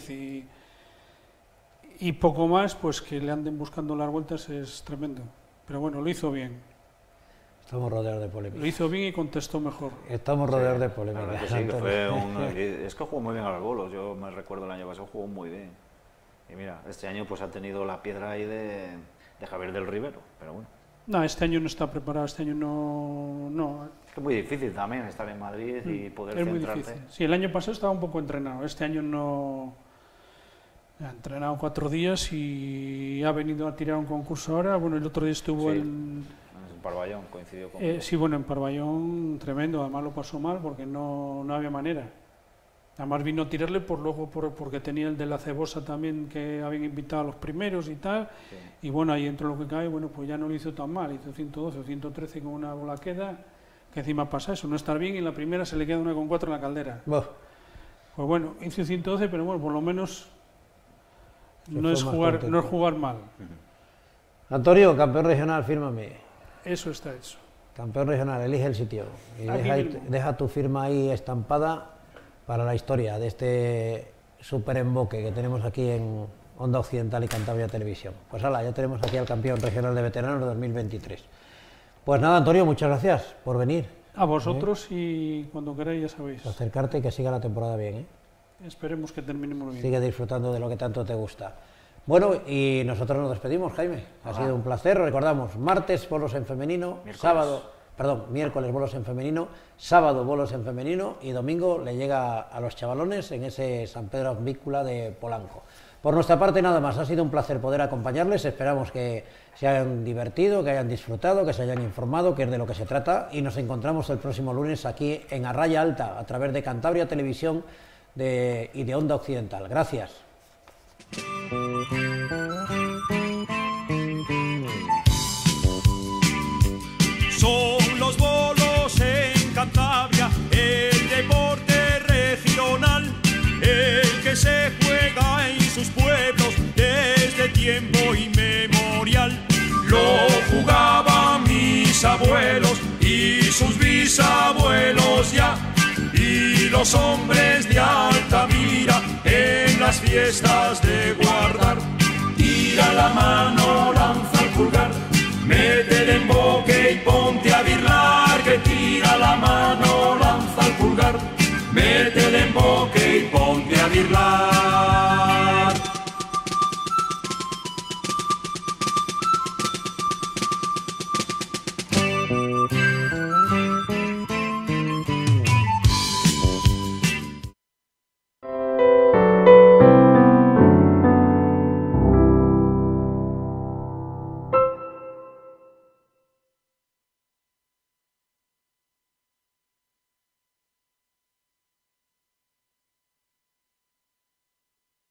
I: y poco más, pues que le anden buscando las vueltas es tremendo. Pero bueno, lo hizo bien.
G: Estamos rodeados de polémica.
I: Lo hizo bien y contestó mejor.
G: Estamos rodeados de polémica.
H: Que sí, es que jugó muy bien a los bolos. Yo me recuerdo el año pasado jugó muy bien. Y mira, este año pues ha tenido la piedra ahí de Javier del Rivero, pero bueno.
I: No, este año no está preparado, este año no.
H: Es muy difícil también estar en Madrid y poder
I: centrarte.
H: Es muy difícil.
I: Sí, el año pasado estaba un poco entrenado, este año no. Ha entrenado 4 días y ha venido a tirar un concurso ahora. Bueno, el otro día estuvo en
H: Parballón, coincidió con...
I: sí, bueno, en Parballón tremendo, además lo pasó mal porque no había manera. Además vino a tirarle porque tenía el de la cebosa también, que habían invitado a los primeros y tal, y bueno, ahí entró lo que cae, bueno, pues ya no lo hizo tan mal, hizo 112 o 113 con una bola queda, que encima pasa eso, no estar bien, y en la primera se le queda 1,4 en la caldera. Pues bueno, hizo 112, pero bueno, por lo menos no es jugar mal.
G: Antonio, campeón regional, fírmame.
I: Eso está hecho.
G: Campeón regional, elige el sitio y deja tu firma ahí estampada para la historia de este super emboque que tenemos aquí en Onda Occidental y Cantabria Televisión. Pues hala, ya tenemos aquí al campeón regional de veteranos de 2023. Pues nada, Antonio, muchas gracias por venir.
I: A vosotros y cuando queráis, ya sabéis.
G: Acercarte y que siga la temporada bien, ¿eh?
I: Esperemos que terminemos bien.
G: Sigue disfrutando de lo que tanto te gusta. Bueno, y nosotros nos despedimos, Jaime. Ha sido un placer. Recordamos, martes bolos en femenino, miércoles bolos en femenino, sábado bolos en femenino y domingo le llega a los chavalones en ese San Pedro Advíncula de Polanco. Por nuestra parte nada más, ha sido un placer poder acompañarles, esperamos que se hayan divertido, que hayan disfrutado, que se hayan informado, que es de lo que se trata, y nos encontramos el próximo lunes aquí en A Raya Alta, a través de Cantabria Televisión y de Onda Occidental. Gracias.
F: Son los bolos en Cantabria, el deporte regional, el que se juega en sus pueblos desde tiempo inmemorial. Lo jugaban mis abuelos y sus bisabuelos ya, y los hombres de Altamira en las fiestas de guardar. Tira la mano, lanza el pulgar,